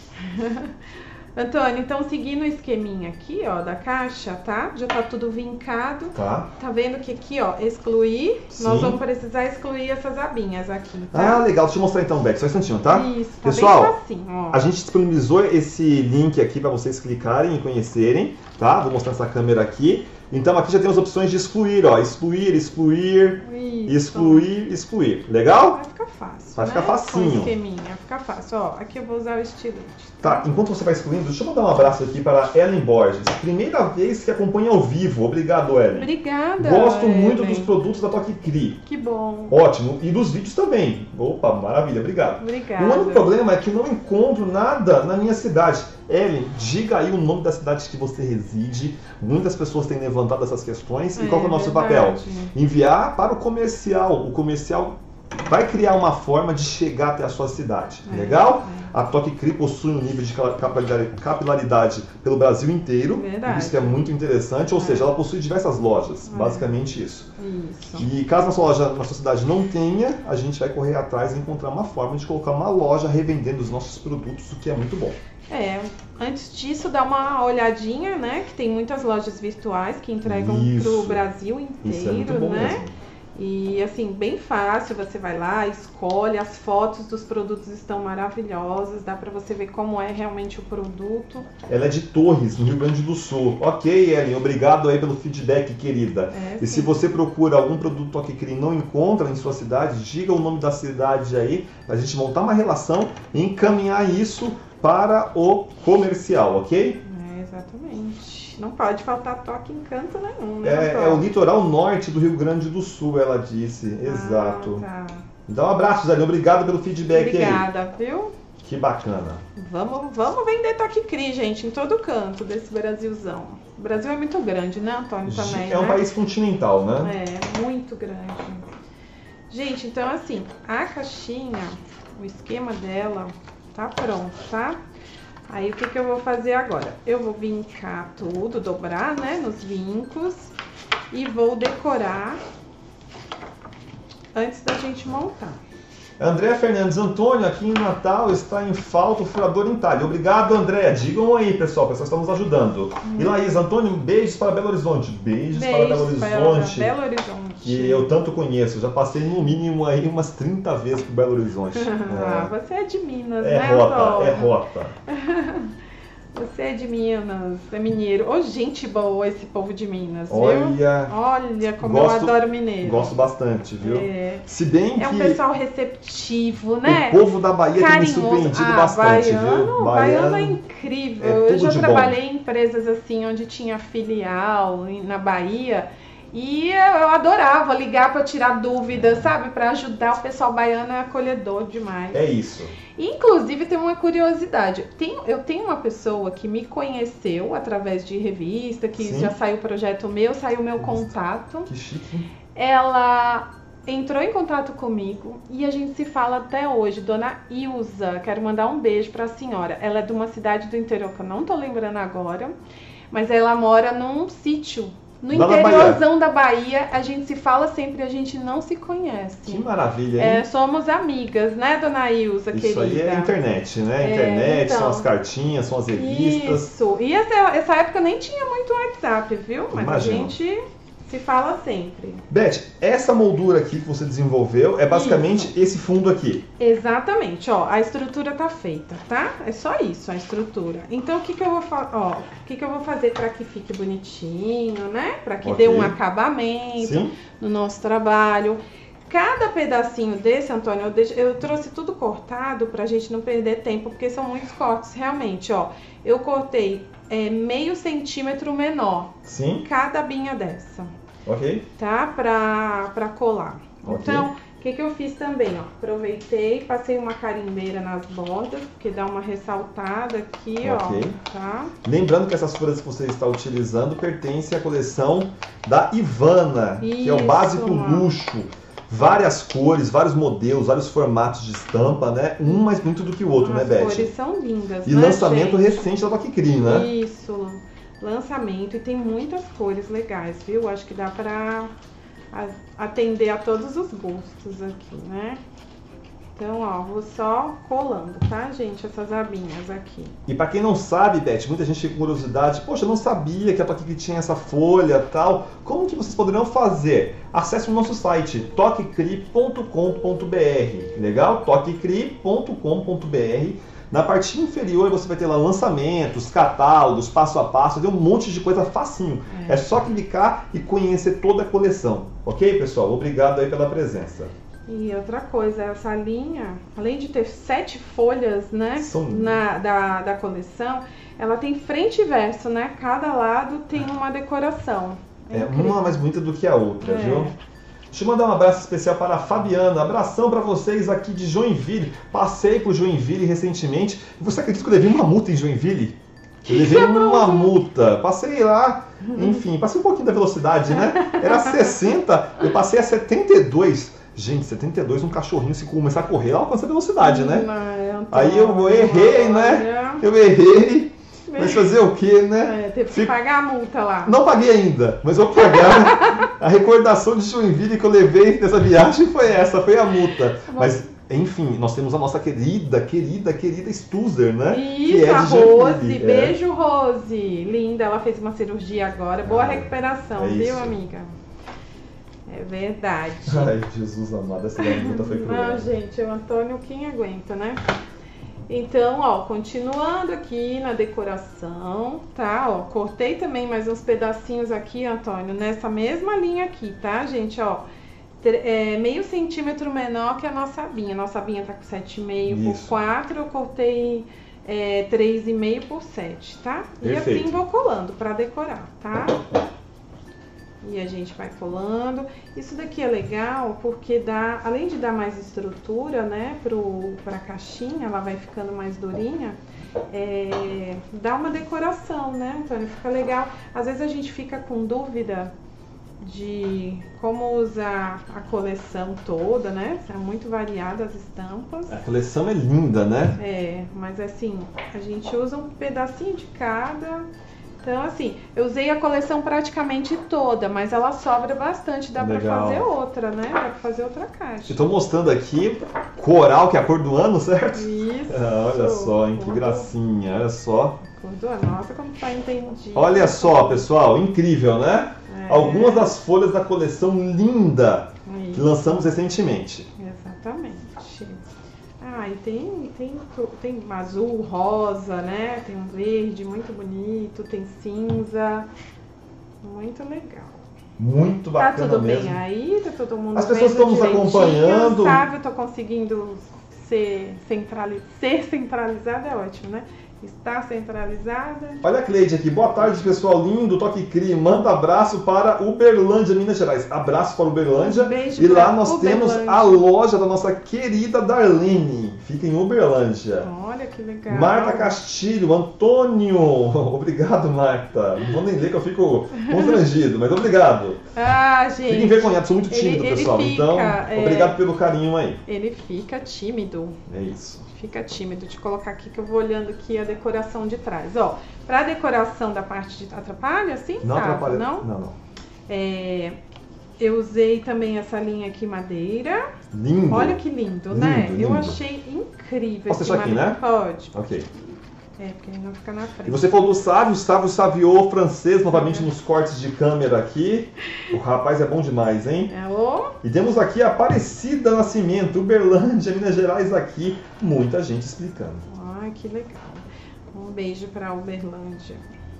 B: Antônio, então seguindo o esqueminha aqui, ó, da caixa, tá? Já tá tudo vincado.
A: Tá?
B: Tá vendo que aqui, ó, excluir,
A: Sim.
B: nós vamos precisar excluir essas abinhas aqui,
A: Ah,
B: tá?
A: legal. Deixa eu mostrar então, Beck, só um instantinho, tá?
B: Isso, tá
A: Pessoal,
B: bem facinho, ó.
A: A gente disponibilizou esse link aqui para vocês clicarem e conhecerem, tá? Vou mostrar essa câmera aqui. Então aqui já tem as opções de excluir, ó. Excluir, excluir,
B: Isso.
A: excluir, excluir. Legal?
B: Vai ficar fácil,
A: Vai
B: né?
A: ficar facinho.
B: Com esqueminha, vai ficar fácil. Ó, aqui eu vou usar o estilete.
A: Tá, enquanto você vai excluindo, deixa eu mandar um abraço aqui para a Ellen Borges. Primeira vez que acompanha ao vivo. Obrigado, Ellen.
B: Obrigada.
A: Gosto muito
B: Ellen.
A: dos produtos da Toque Cri.
B: Que bom.
A: Ótimo. E dos vídeos também. Opa, maravilha. Obrigado.
B: Obrigada.
A: O único problema é que não encontro nada na minha cidade. Ellen, diga aí o nome da cidade que você reside. Muitas pessoas têm levantado essas questões. E
B: É,
A: qual que é o nosso
B: verdade.
A: papel? Enviar para o comercial. O comercial vai criar uma forma de chegar até a sua cidade.
B: É,
A: Legal?
B: é.
A: A Toque Cri possui um nível de capilaridade- capilaridade pelo Brasil inteiro.
B: Verdade.
A: Isso que é muito interessante. Ou
B: É.
A: seja, ela possui diversas lojas.
B: É.
A: Basicamente isso.
B: Isso.
A: E caso na sua loja, na sua cidade não tenha, a gente vai correr atrás e encontrar uma forma de colocar uma loja revendendo os nossos produtos, o que é muito bom.
B: É, antes disso, dá uma olhadinha, né? Que tem muitas lojas virtuais que entregam
A: Isso.
B: pro Brasil inteiro,
A: Isso é muito bom
B: né?
A: mesmo.
B: E assim, bem fácil, você vai lá, escolhe, as fotos dos produtos estão maravilhosas, dá pra você ver como é realmente o produto.
A: Ela é de Torres, no Rio Grande do Sul. Ok, Ellen, obrigado aí pelo feedback, querida.
B: É,
A: E
B: sim.
A: se você procura algum produto Toque Cri e não encontra em sua cidade, diga o nome da cidade aí, pra gente montar uma relação e encaminhar isso para o comercial, ok?
B: É, exatamente. Não pode faltar toque em canto nenhum, né?
A: É, é o
B: Antônio?
A: litoral norte do Rio Grande do Sul, ela disse. Exato.
B: Ah, tá.
A: Dá um abraço, Zé. Obrigado pelo feedback aí.
B: Obrigada, viu?
A: Que bacana.
B: Vamos, vamos vender Toque Cri, gente, em todo canto desse Brasilzão. O Brasil é muito grande, né, Antônio, também,
A: É um
B: né?
A: país continental, né?
B: É, muito grande. Gente, então assim, a caixinha, o esquema dela tá pronto, tá? Aí o que que eu vou fazer agora? Eu vou vincar tudo, dobrar, né, nos vincos e vou decorar antes da gente montar.
A: André Fernandes, Antônio, aqui em Natal está em falta o furador em talha. Obrigado, André. Digam aí, pessoal, pessoal está nos ajudando. E Laís, Antônio, beijos para Belo Horizonte. Beijos, para Belo
B: Beijos para
A: Horizonte.
B: Belo Horizonte.
A: Que eu tanto conheço. Já passei no mínimo aí umas trinta vezes por Belo Horizonte.
B: Ah, você é de Minas,
A: É,
B: né,
A: é rota,
B: Antônio?
A: é rota.
B: Você é de Minas, é mineiro. Ô, gente boa esse povo de Minas, viu?
A: Olha,
B: Olha como
A: Gosto-
B: eu adoro mineiro.
A: gosto bastante, viu?
B: É,
A: Se bem
B: é um
A: que
B: pessoal receptivo, né?
A: o povo da Bahia tem me
B: Carinhoso.
A: surpreendido
B: Ah,
A: bastante,
B: baiano,
A: viu?
B: baiano é incrível.
A: é
B: eu
A: tudo
B: já
A: de bom.
B: trabalhei em empresas assim onde tinha filial em- na Bahia E eu adorava ligar para tirar dúvidas, sabe? Para ajudar o pessoal baiano, é acolhedor demais.
A: É isso.
B: Inclusive, tem uma curiosidade. Tem, eu tenho uma pessoa que me conheceu através de revista, que Sim. já saiu o projeto meu, saiu o meu contato.
A: Que chique.
B: Ela entrou em contato comigo e a gente se fala até hoje. Dona Ilza, quero mandar um beijo para a senhora. Ela é de uma cidade do interior que eu não tô lembrando agora, mas ela mora num sítio. No Lá interiorzão Bahia. da Bahia, a gente se fala sempre, a gente não se conhece.
A: Que maravilha, hein?
B: É, somos amigas, né, Dona Ilza,
A: Isso
B: querida?
A: Isso aí é internet, né? Internet, é, então, são as cartinhas, são as revistas.
B: Isso. E essa, essa época nem tinha muito WhatsApp, viu? Mas Imagina. a gente se fala sempre.
A: Beth, essa moldura aqui que você desenvolveu é basicamente isso. esse fundo aqui.
B: Exatamente, ó, a estrutura tá feita, tá? É só isso, a estrutura. Então o que que eu vou, ó, o que que eu vou fazer para que fique bonitinho, né? Para que okay. dê um acabamento Sim. no nosso trabalho. Cada pedacinho desse, Antônio, eu, deixo, eu trouxe tudo cortado pra gente não perder tempo, porque são muitos cortes realmente, ó. Eu cortei é, meio centímetro menor.
A: Sim.
B: Cada abinha dessa.
A: Ok.
B: Tá? Pra, pra colar.
A: Okay.
B: Então, o que que eu fiz também, ó? Aproveitei, passei uma carimbeira nas bordas, porque dá uma ressaltada aqui,
A: okay.
B: ó. Tá?
A: Lembrando que essas folhas que você está utilizando pertencem à coleção da Ivana, Isso, que é o básico ó. luxo. Várias cores, vários modelos, vários formatos de estampa, né? Um mais bonito do que o outro,
B: As
A: né, Beth?
B: As cores são lindas,
A: E
B: né,
A: lançamento
B: gente?
A: recente da Toque Cri, né?
B: Isso, lançamento. E tem muitas cores legais, viu? Acho que dá pra atender a todos os gostos aqui, né? Então, ó, vou só colando, tá, gente? Essas abinhas aqui.
A: E pra quem não sabe, Beth, muita gente tem curiosidade. Poxa, eu não sabia que a Toque Cri tinha essa folha e tal. Como que vocês poderiam fazer? Acesse o nosso site, toque cri ponto com ponto br. Legal? toque cri ponto com ponto br. Na parte inferior você vai ter lá lançamentos, catálogos, passo a passo, tem um monte de coisa facinho. É. é só clicar e conhecer toda a coleção. Ok, pessoal? Obrigado aí pela presença.
B: E outra coisa, essa linha, além de ter sete folhas, né, na, da, da coleção, ela tem frente e verso, né? Cada lado tem uma decoração.
A: É, é uma mais bonita do que a outra, é. viu? Deixa eu mandar um abraço especial para a Fabiana. Abração para vocês aqui de Joinville. Passei por Joinville recentemente. Você acredita que eu levei uma multa em Joinville? Eu levei uma multa. Passei lá, enfim, passei um pouquinho da velocidade, né? Era sessenta, eu passei a setenta e dois. Gente, setenta e dois, um cachorrinho, se começar a correr, ela alcança a velocidade, né? Não, Aí eu errei, né? Eu errei. Mas fazer o quê, né?
B: É, teve que Fico... pagar a multa lá.
A: Não paguei ainda, mas vou pagar. A recordação de Joinville que eu levei dessa viagem foi essa, foi a multa. Mas, enfim, nós temos a nossa querida, querida, querida Stuzer, né?
B: Isso,
A: que é
B: a
A: de
B: Rose.
A: É.
B: Beijo, Rose. Linda, ela fez uma cirurgia agora. Boa ah, recuperação, é viu, amiga? É verdade.
A: Ai, Jesus amado, essa multa foi cruel.
B: Não, gente, o Antônio, quem aguenta, né? Então, ó, continuando aqui na decoração, tá? Ó, cortei também mais uns pedacinhos aqui, Antônio, nessa mesma linha aqui, tá, gente? Ó, é, meio centímetro menor que a nossa abinha. Nossa abinha tá com sete vírgula cinco por quatro, eu cortei é, três vírgula cinco por sete, tá?
A: Perfeito.
B: E assim vou colando pra decorar, tá? E a gente vai colando. Isso daqui é legal porque dá, além de dar mais estrutura, né, pro, pra caixinha, ela vai ficando mais durinha, é, dá uma decoração, né, Antônio? Fica legal. Às vezes a gente fica com dúvida de como usar a coleção toda, né? São muito variadas as estampas.
A: A coleção é linda, né?
B: É, mas assim, a gente usa um pedacinho de cada. Então, assim, eu usei a coleção praticamente toda, mas ela sobra bastante, dá
A: Legal.
B: pra fazer outra, né? Dá pra fazer outra caixa.
A: Estou mostrando aqui coral, que é a cor do ano, certo?
B: Isso.
A: Ah, olha só, hein, que gracinha, olha só.
B: Cor do ano, nossa, como tá entendido.
A: Olha só, pessoal, incrível, né?
B: É.
A: Algumas das folhas da coleção linda
B: Isso.
A: que lançamos recentemente.
B: Exatamente. Ah, e tem, tem, tem azul, rosa, né? Tem um verde muito bonito, tem cinza. Muito legal.
A: Muito bacana
B: mesmo. Tá tudo
A: mesmo.
B: bem aí? Tá todo mundo
A: As pessoas estão nos acompanhando.
B: Sabe, eu tô conseguindo ser, centrali... ser centralizada, é ótimo, né? Está centralizada.
A: Olha a Cleide aqui. Boa tarde, pessoal lindo. Toque Cri. Manda abraço para Uberlândia, Minas Gerais. Abraço para Uberlândia.
B: Um beijo
A: e lá
B: pra
A: nós
B: Uberlândia.
A: temos a loja da nossa querida Darlene. Fica em Uberlândia.
B: Olha que legal.
A: Marta Castilho, Antônio. Obrigado, Marta. Não vou nem ler que eu fico constrangido, mas obrigado.
B: Ah, gente.
A: Fiquem envergonhados, sou muito tímido,
B: ele, ele
A: pessoal.
B: fica,
A: então,
B: é...
A: obrigado pelo carinho aí.
B: Ele fica tímido.
A: É isso.
B: Fica tímido de colocar aqui, que eu vou olhando aqui a decoração de trás. Ó, pra decoração da parte de... Atrapalha, assim?
A: Não
B: sabe?
A: atrapalha.
B: Não?
A: Não, não.
B: É, eu usei também essa linha aqui madeira.
A: Lindo.
B: Olha que lindo,
A: Lindo,
B: né?
A: lindo.
B: Eu achei incrível.
A: Posso
B: esse
A: deixar aqui, né?
B: Pode.
A: Ok.
B: É, porque ele não fica na frente.
A: E você falou do Sávio, Sávio Saviô, francês, novamente nos cortes de câmera aqui. O rapaz é bom demais, hein?
B: É, ô.
A: E temos aqui a Aparecida Nascimento, Uberlândia, Minas Gerais aqui. Muita gente explicando.
B: Ai, que legal. Um beijo pra Uberlândia.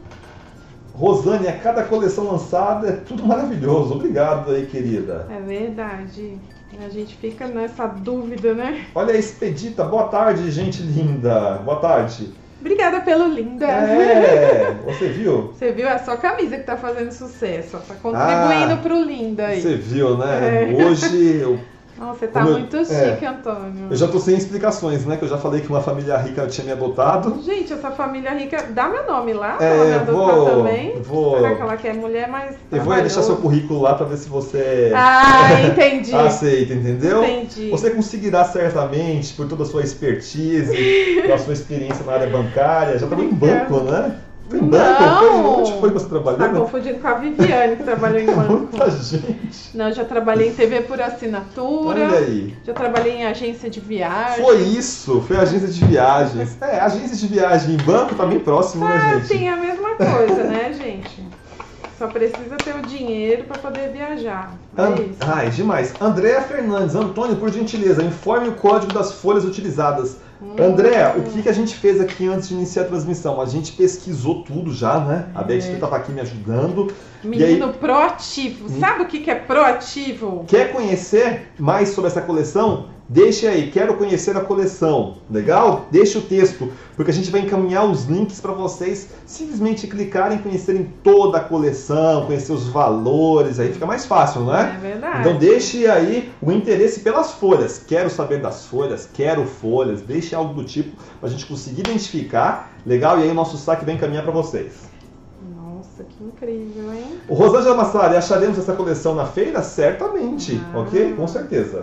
A: Rosane, a cada coleção lançada é tudo maravilhoso. Obrigado aí, querida.
B: É verdade. A gente fica nessa dúvida, né?
A: Olha a Expedita, boa tarde, gente linda. Boa tarde.
B: Obrigada pelo linda.
A: É, você viu?
B: Você viu? É só a camisa que tá fazendo sucesso. Ó, tá contribuindo
A: Ah,
B: pro linda aí.
A: Você viu, né?
B: É.
A: Hoje eu,
B: Nossa, você tá
A: Como eu-
B: muito
A: é.
B: chique, Antônio.
A: eu já tô sem explicações, né? Que eu já falei que uma família rica tinha me adotado.
B: Gente, essa família rica, dá meu nome lá pra
A: É,
B: ela me adotar
A: vou-
B: também.
A: vou-
B: Será que ela quer mulher mais
A: Eu vou deixar seu currículo lá pra ver se você
B: Ah, entendi.
A: aceita, entendeu?
B: Entendi.
A: Você conseguirá certamente, por toda a sua expertise, pela sua experiência na área bancária, já trabalhou em banco, né? Foi em banco?
B: Não.
A: Foi, onde foi que você trabalhou?
B: Tá
A: né?
B: confundindo com a Viviane, que trabalhou em banco.
A: Muita gente.
B: Não, eu já trabalhei em T V por assinatura.
A: Olha aí.
B: Já trabalhei em agência de viagem.
A: Foi isso, foi agência de viagens. É, agência de viagem em banco tá bem próximo, né,
B: Ah,
A: gente?
B: sim, é a mesma coisa, né, gente? Só precisa ter o dinheiro para poder viajar. É
A: An-
B: isso.
A: Ai, demais. Andréa Fernandes, Antônio, por gentileza, informe o código das folhas utilizadas.
B: Hum.
A: Andréa, o que, que a gente fez aqui antes de iniciar a transmissão? A gente pesquisou tudo já, né? A Beth
B: É.
A: estava aqui me ajudando.
B: Menino
A: E aí,
B: proativo. Sabe o que que é proativo?
A: quer conhecer mais sobre essa coleção? Deixe aí, quero conhecer a coleção. Legal? Deixe o texto, porque a gente vai encaminhar os links para vocês simplesmente clicarem e conhecerem toda a coleção, conhecer os valores, aí fica mais fácil, não é?
B: É verdade.
A: Então deixe aí o interesse pelas folhas. Quero saber das folhas, quero folhas, deixe algo do tipo para a gente conseguir identificar. Legal? E aí o nosso saque vai encaminhar para vocês.
B: Nossa, que incrível, hein?
A: O Rosângela Massari, acharemos essa coleção na feira? Certamente,
B: Ah.
A: ok? Com certeza.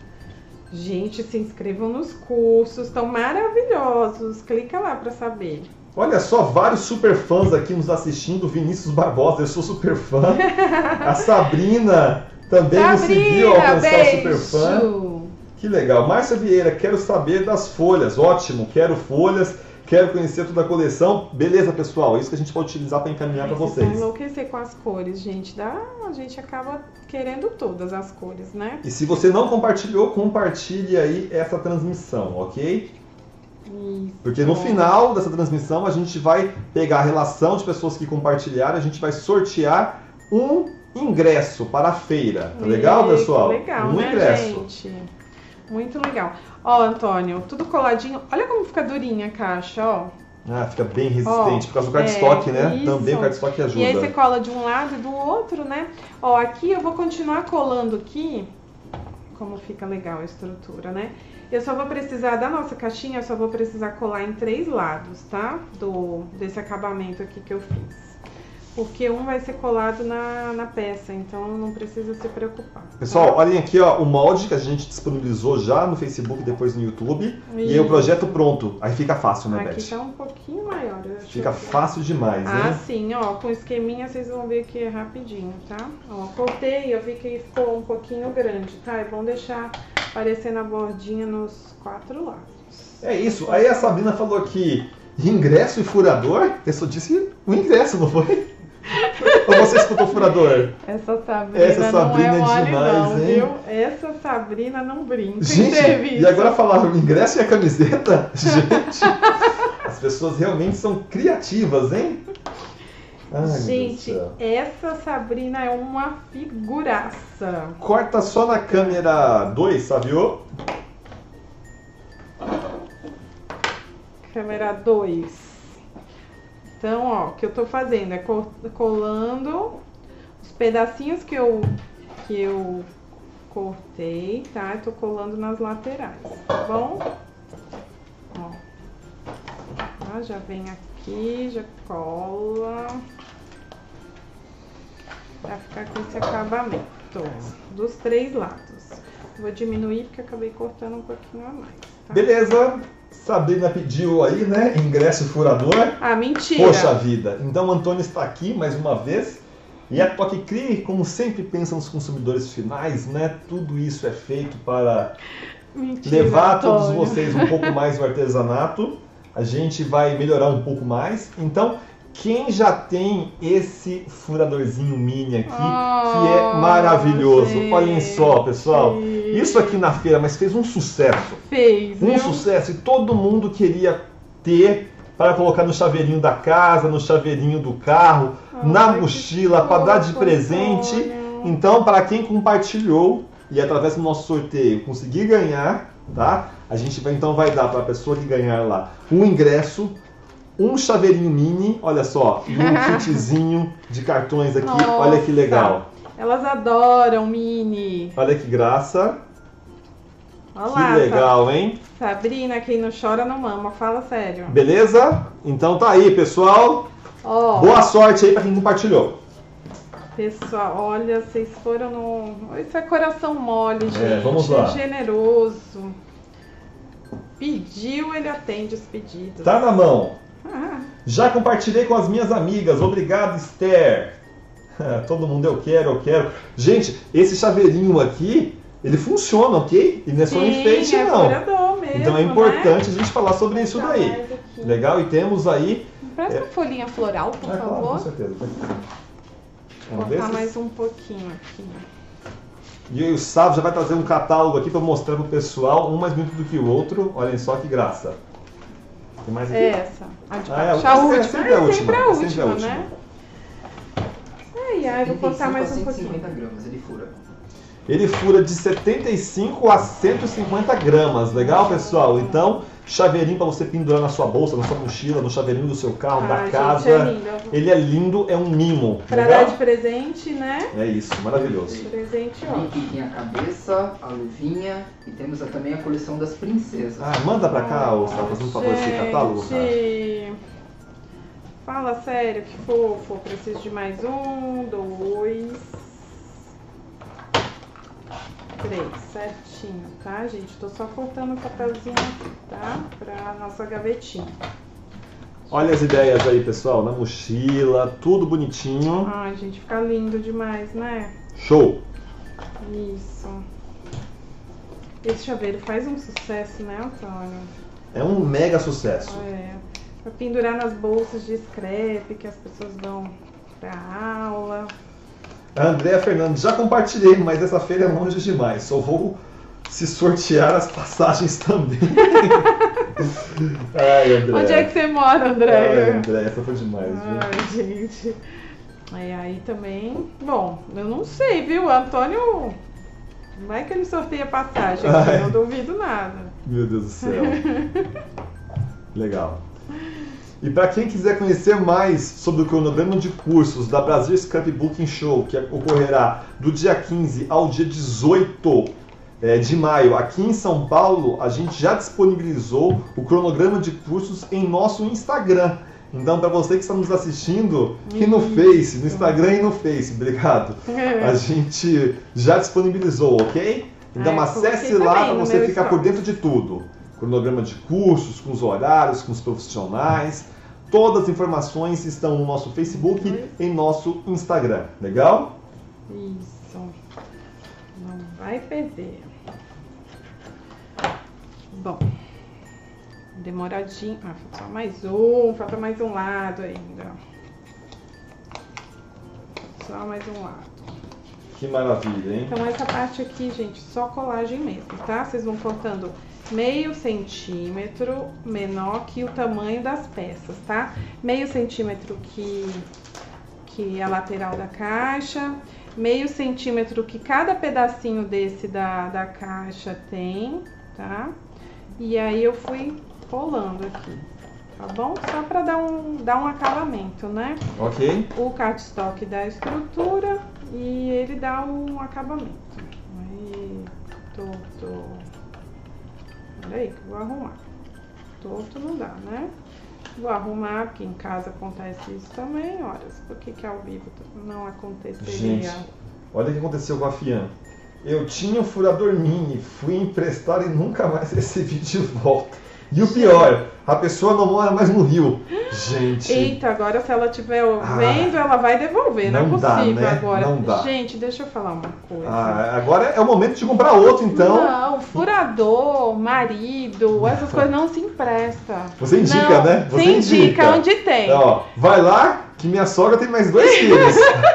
B: Gente, se inscrevam nos cursos, estão maravilhosos. Clica lá para saber.
A: Olha só, vários super fãs aqui nos assistindo. Vinícius Barbosa, eu sou super fã. A Sabrina também conseguiu alcançar
B: beijo.
A: super fã. Que legal. Márcia Vieira, quero saber das folhas. Ótimo, quero folhas. Quero conhecer toda a coleção. Beleza, pessoal. É isso que a gente pode utilizar para encaminhar para
B: Vocês
A: vocês.
B: vão enlouquecer com as cores, gente. Dá, a gente acaba querendo todas as cores, né?
A: E se você não compartilhou, compartilhe aí essa transmissão, ok?
B: Isso.
A: Porque no final dessa transmissão a gente vai pegar a relação de pessoas que compartilharam, a gente vai sortear um ingresso para a feira. Tá legal,
B: Ih,
A: pessoal?
B: que legal,
A: um
B: né,
A: ingresso.
B: gente? Muito legal. Ó, Antônio, tudo coladinho. Olha como fica durinha a caixa, ó.
A: Ah, fica bem resistente,
B: Ó,
A: por causa do
B: é,
A: cardstock, né?
B: isso.
A: Também o cardstock ajuda.
B: E aí você cola de um lado e do outro, né? Ó, aqui eu vou continuar colando aqui, como fica legal a estrutura, né? Eu só vou precisar, da nossa caixinha, eu só vou precisar colar em três lados, tá? Do, desse acabamento aqui que eu fiz. Porque um vai ser colado na, na peça, então não precisa se preocupar.
A: Pessoal,
B: tá?
A: olhem aqui ó, o molde que a gente disponibilizou já no Facebook e depois no YouTube. E aí o projeto pronto. Aí fica fácil, né,
B: Aqui
A: Beth?
B: tá um pouquinho maior. eu acho
A: Fica
B: que-
A: fácil demais,
B: Ah,
A: hein?
B: sim, ó, com esqueminha vocês vão ver que é rapidinho, tá? Ó, cortei, eu vi que ficou um pouquinho grande, tá? É bom deixar aparecendo a bordinha nos quatro lados.
A: É isso. Aí a Sabrina falou aqui, ingresso e furador? Eu só disse o ingresso, não foi? Ou você escutou furador?
B: Essa Sabrina,
A: Essa Sabrina
B: não é
A: é
B: mole
A: demais,
B: não,
A: hein?
B: viu? Essa Sabrina não brinca em
A: Gente,
B: serviço.
A: e agora falaram o ingresso e a camiseta? Gente, as pessoas realmente são criativas, hein? Ai, meu Deus do
B: Gente,
A: céu.
B: essa Sabrina é uma figuraça.
A: Corta só na câmera dois, Savio?
B: Câmera dois. Então, ó, o que eu tô fazendo é colando os pedacinhos que eu, que eu cortei, tá? Eu tô colando nas laterais, tá bom? Ó, tá? Já vem aqui, já cola, pra ficar com esse acabamento dos três lados. Vou diminuir porque eu acabei cortando um pouquinho a mais, tá?
A: Beleza! Sabrina pediu aí, né? Ingresso furador.
B: Ah, mentira!
A: Poxa vida! Então o Antônio está aqui mais uma vez. E a Toque Cri, como sempre pensa nos consumidores finais, né? Tudo isso é feito para
B: Mentira,
A: levar a todos
B: Antônio.
A: vocês um pouco mais do artesanato. A gente vai melhorar um pouco mais. Então, quem já tem esse furadorzinho mini aqui,
B: Oh,
A: que é maravilhoso.
B: gente.
A: Olhem só, pessoal. Isso aqui na feira, mas fez um sucesso.
B: Fez,
A: Um
B: viu?
A: sucesso. E todo mundo queria ter para colocar no chaveirinho da casa, no chaveirinho do carro,
B: Ai,
A: na
B: que
A: mochila, para dar de
B: fofo,
A: presente.
B: Antônio.
A: Então, para quem compartilhou e através do nosso sorteio conseguir ganhar, tá? A gente vai, então vai dar para a pessoa que ganhar lá um ingresso, um chaveirinho mini, olha só, e um kitzinho de cartões aqui.
B: Nossa.
A: Olha que legal.
B: Elas adoram mini.
A: Olha que graça.
B: Olha
A: Que
B: lá,
A: legal, hein?
B: Sabrina, quem não chora não mama, fala sério.
A: Beleza? Então tá aí, pessoal.
B: Ó,
A: Boa sorte aí para quem compartilhou.
B: pessoal, olha, vocês foram no... Isso é coração mole, gente.
A: É, vamos lá.
B: Generoso. Pediu, ele atende os pedidos.
A: Tá na mão.
B: Ah,
A: Já compartilhei com as minhas amigas. Obrigado, Esther. Todo mundo, eu quero, eu quero. Gente, esse chaveirinho aqui, ele funciona, ok? Ele não é só um
B: sim,
A: enfeite,
B: é
A: não.
B: furador mesmo,
A: Então é importante a gente falar sobre isso
B: Tá
A: daí.
B: mais aqui.
A: Legal? E temos aí...
B: Presta
A: É.
B: uma folhinha floral, por
A: Ah, claro, com
B: favor.
A: certeza.
B: Vou
A: Vamos ver
B: cortar
A: se...
B: mais um pouquinho aqui.
A: E aí o Sávio já vai trazer um catálogo aqui para mostrar pro pessoal, um mais bonito do que o outro. Olhem só que graça. Tem mais aqui?
B: Essa, a de
A: Ah, é,
B: baixo.
A: é
B: a última.
A: sempre a
B: É
A: última,
B: sempre a
A: é sempre
B: última,
A: a última.
B: né? Ai, ai, vou cortar mais um
C: setenta e cinco a cento e cinquenta
B: pouquinho.
C: gramas, ele fura.
A: Ele fura de setenta e cinco a cento e cinquenta gramas. Legal, pessoal? Então, chaveirinho para você pendurar na sua bolsa, na sua mochila, no chaveirinho do seu carro,
B: Ai,
A: da
B: gente,
A: casa.
B: é lindo.
A: Ele é lindo, é um mimo.
B: Pra
A: Legal?
B: dar de presente, né?
A: É isso, maravilhoso.
B: Presente, ó.
C: Aqui tem a cabeça, a luvinha e temos também a coleção das princesas.
A: Ah, manda pra cá, ô, Sá, fazendo um favor esse catálogo, cara.
B: Gente, fala sério, que fofo. Preciso de mais um, dois, três, certinho, tá, gente? Tô só cortando o papelzinho aqui, tá? Pra nossa gavetinha.
A: Olha as ideias aí, pessoal, na mochila, tudo bonitinho.
B: Ai, gente, fica lindo demais, né?
A: Show!
B: Isso. Esse chaveiro faz um sucesso, né, Antônio?
A: É um mega sucesso.
B: É. Pra pendurar nas bolsas de scrap que as pessoas vão pra aula.
A: A Andréa Fernandes, já compartilhei, mas essa feira é longe demais. Só vou se sortear as passagens também. Ai, André.
B: Onde é que você mora,
A: Ai,
B: André?
A: André, essa foi demais, viu?
B: Ai, gente. Aí, aí também. Bom, eu não sei, viu? Antônio. Vai que ele sorteia passagem, aqui,
A: Ai.
B: eu não duvido nada.
A: Meu Deus do céu. Legal. E para quem quiser conhecer mais sobre o cronograma de cursos da Brasil Scrapbooking Show, que ocorrerá do dia quinze ao dia dezoito é, de maio aqui em São Paulo, a gente já disponibilizou o cronograma de cursos em nosso Instagram. Então, para você que está nos assistindo, e no Face, no Instagram e no Face, obrigado. A gente já disponibilizou, ok? Então,
B: É,
A: acesse
B: coloquei
A: lá
B: também
A: para
B: no
A: você
B: meu
A: ficar por
B: stories.
A: dentro de tudo. Cronograma de cursos, com os horários, com os profissionais. Todas as informações estão no nosso Facebook e em nosso Instagram. Legal?
B: Isso. Não vai perder. Bom. Demoradinho. Ah, falta só mais um. Falta mais um lado ainda. Só mais um lado.
A: Que maravilha, hein?
B: Então essa parte aqui, gente, só colagem mesmo, tá? Vocês vão cortando meio centímetro menor que o tamanho das peças, tá? Meio centímetro que, que é a lateral da caixa, meio centímetro que cada pedacinho desse da, da caixa tem, tá? E aí eu fui colando aqui. tá bom? Só para dar um, dar um acabamento, né?
A: Ok.
B: O cardstock dá a estrutura e ele dá um acabamento. Aí, torto. Peraí que eu vou arrumar. Torto não dá, né? Vou arrumar, porque em casa acontece isso também. Olha, por que que ao vivo não aconteceria?
A: Gente, olha o que aconteceu com a Fian. Eu tinha um furador mini, fui emprestar e nunca mais recebi de volta. E o pior, a pessoa não mora mais no Rio. Gente.
B: Eita, agora se ela estiver vendo, ah, ela vai devolver. Não, não é possível
A: dá, né?
B: agora.
A: Não dá.
B: Gente, deixa eu falar uma coisa.
A: Ah, agora é o momento de comprar outro, então.
B: Não, furador, marido, essas coisas não se empresta.
A: Você indica,
B: não,
A: né? Você
B: indica, indica onde tem.
A: Ó, vai lá que minha sogra tem mais dois filhos.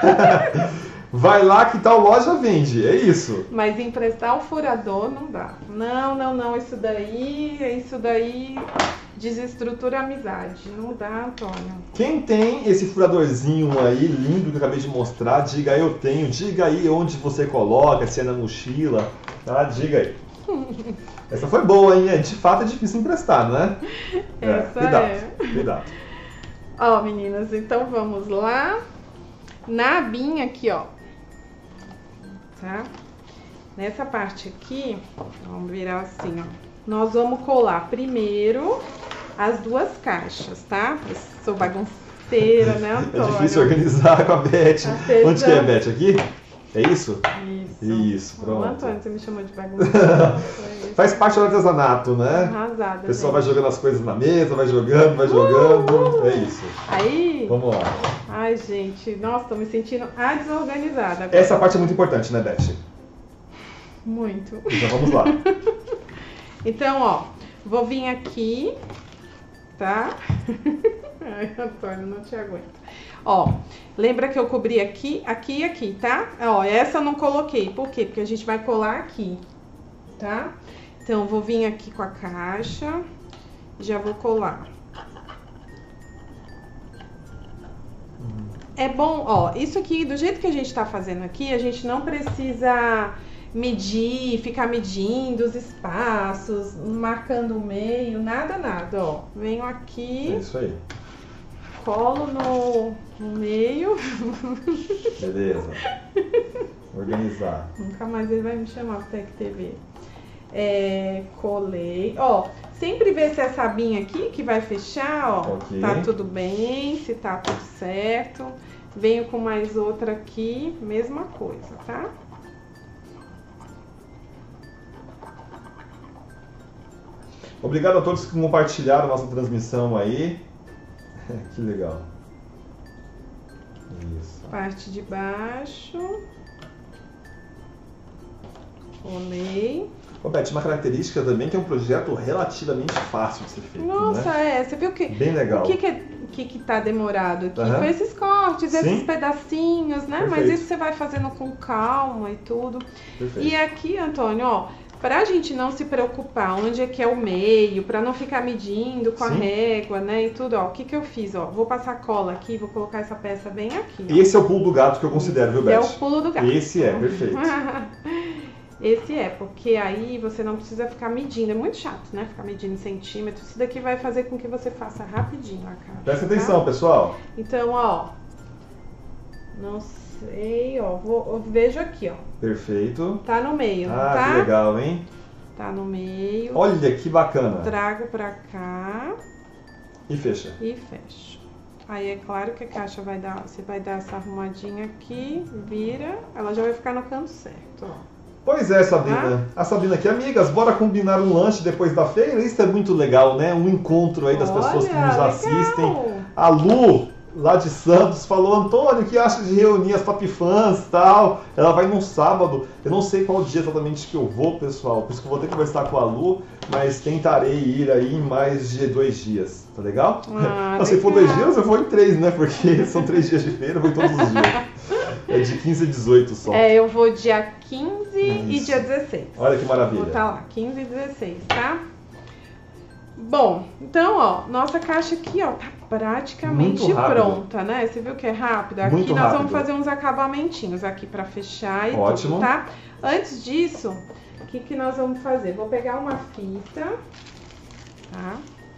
A: Vai lá que tal loja vende, é isso.
B: Mas emprestar o furador não dá. Não, não, não, isso daí, isso daí desestrutura a amizade. Não dá, Antônio.
A: Quem tem esse furadorzinho aí, lindo, que eu acabei de mostrar, diga aí, eu tenho. Diga aí onde você coloca, se é na mochila, tá? Diga aí. Essa foi boa, hein? De fato é difícil emprestar, né?
B: Essa
A: é. Cuidado,
B: é.
A: cuidado.
B: Ó, meninas, então vamos lá. Na abinha aqui, ó. Tá? Nessa parte aqui, vamos virar assim, ó. Nós vamos colar primeiro as duas caixas, tá? Eu sou bagunceira, né, Antônio?
A: É difícil organizar com a Beth.
B: Artesã.
A: Onde que é, Beth? Aqui? É isso?
B: Isso.
A: Isso, pronto.
B: Ô, Antônio, você me chamou de bagunceira.
A: Faz parte do artesanato, né?
B: Arrasada,
A: O pessoal
B: gente.
A: vai jogando as coisas na mesa, vai jogando, vai jogando.
B: Uhul.
A: É isso.
B: Aí...
A: Vamos lá.
B: Ai, gente, nossa, tô me sentindo a desorganizada agora.
A: Essa parte é muito importante, né, Beth?
B: Muito.
A: Então vamos lá.
B: Então, ó, vou vir aqui, tá? Ai, Antônio, não te aguento. Ó, lembra que eu cobri aqui, aqui e aqui, tá? Ó, essa eu não coloquei. Por quê? Porque a gente vai colar aqui, tá? Então, vou vir aqui com a caixa e já vou colar. É bom, ó, isso aqui, do jeito que a gente tá fazendo aqui, a gente não precisa medir, ficar medindo os espaços, marcando o meio, nada, nada, ó. Venho aqui,
A: É isso aí.
B: colo no, no meio.
A: Beleza. Organizar.
B: Nunca mais ele vai me chamar pro Tec T V. É, colei, ó, sempre ver se essa abinha aqui que vai fechar, ó,
A: Ok.
B: tá tudo bem, se tá tudo certo. Venho com mais outra aqui, mesma coisa, tá?
A: Obrigado a todos que compartilharam a nossa transmissão aí. Que legal. Isso.
B: Parte de baixo. Colei.
A: Ô, Beth, uma característica também que é um projeto relativamente fácil de ser feito,
B: Nossa,
A: né?
B: é. Você viu que
A: Bem legal.
B: o que que, é, que que tá demorado aqui?
A: Aham.
B: Foi esses cortes,
A: Sim.
B: esses pedacinhos, né? Mas
A: Perfeito.
B: isso você vai fazendo com calma e tudo.
A: Perfeito.
B: E aqui, Antônio, ó, pra gente não se preocupar onde é que é o meio, pra não ficar medindo com a
A: Sim.
B: régua, né, e tudo, ó, o que que eu fiz, ó, vou passar cola aqui, vou colocar essa peça bem aqui, ó.
A: Esse é o pulo do gato que eu considero, viu, Beth?
B: É o pulo do gato.
A: Esse é, perfeito.
B: Esse é, porque aí você não precisa ficar medindo, é muito chato, né, ficar medindo centímetros, isso daqui vai fazer com que você faça rapidinho a caixa.
A: Presta
B: tá?
A: atenção, pessoal.
B: Então, ó, não sei, ó, vou, eu vejo aqui, ó,
A: Perfeito.
B: tá no meio, não
A: Ah,
B: tá?
A: que legal, hein?
B: Tá no meio.
A: Olha que bacana.
B: Trago pra cá
A: E fecha.
B: e fecho. Aí é claro que a caixa vai dar, você vai dar essa arrumadinha aqui, vira, ela já vai ficar no canto certo, ó.
A: Pois é, Sabrina. A Sabrina aqui, amigas, bora combinar um lanche depois da feira? Isso é muito legal, né? Um encontro aí das pessoas que
B: Olha,
A: nos
B: legal.
A: assistem. A Lu, lá de Santos, falou: Antônio, o que acha de reunir as papifãs e tal? Ela vai num sábado. Eu não sei qual dia exatamente que eu vou, pessoal. Por isso que eu vou ter que conversar com a Lu, mas tentarei ir aí em mais de dois dias. Tá legal?
B: Ah,
A: Não, se for
B: legal.
A: dois dias, eu vou em três, né? Porque são três dias de feira, eu vou em todos os dias. É de quinze a dezoito só.
B: É, eu vou dia quinze e
A: Isso.
B: dia dezesseis.
A: Olha que maravilha.
B: Vou estar lá, quinze e dezesseis, tá? Bom, então, ó, nossa caixa aqui, ó, tá praticamente
A: Muito rápido.
B: pronta, né? Você viu que é rápido? Aqui
A: Muito
B: nós
A: rápido.
B: vamos fazer uns acabamentinhos aqui pra fechar e
A: Ótimo.
B: tudo, tá? Antes disso, o que que nós vamos fazer? Vou pegar uma fita, tá?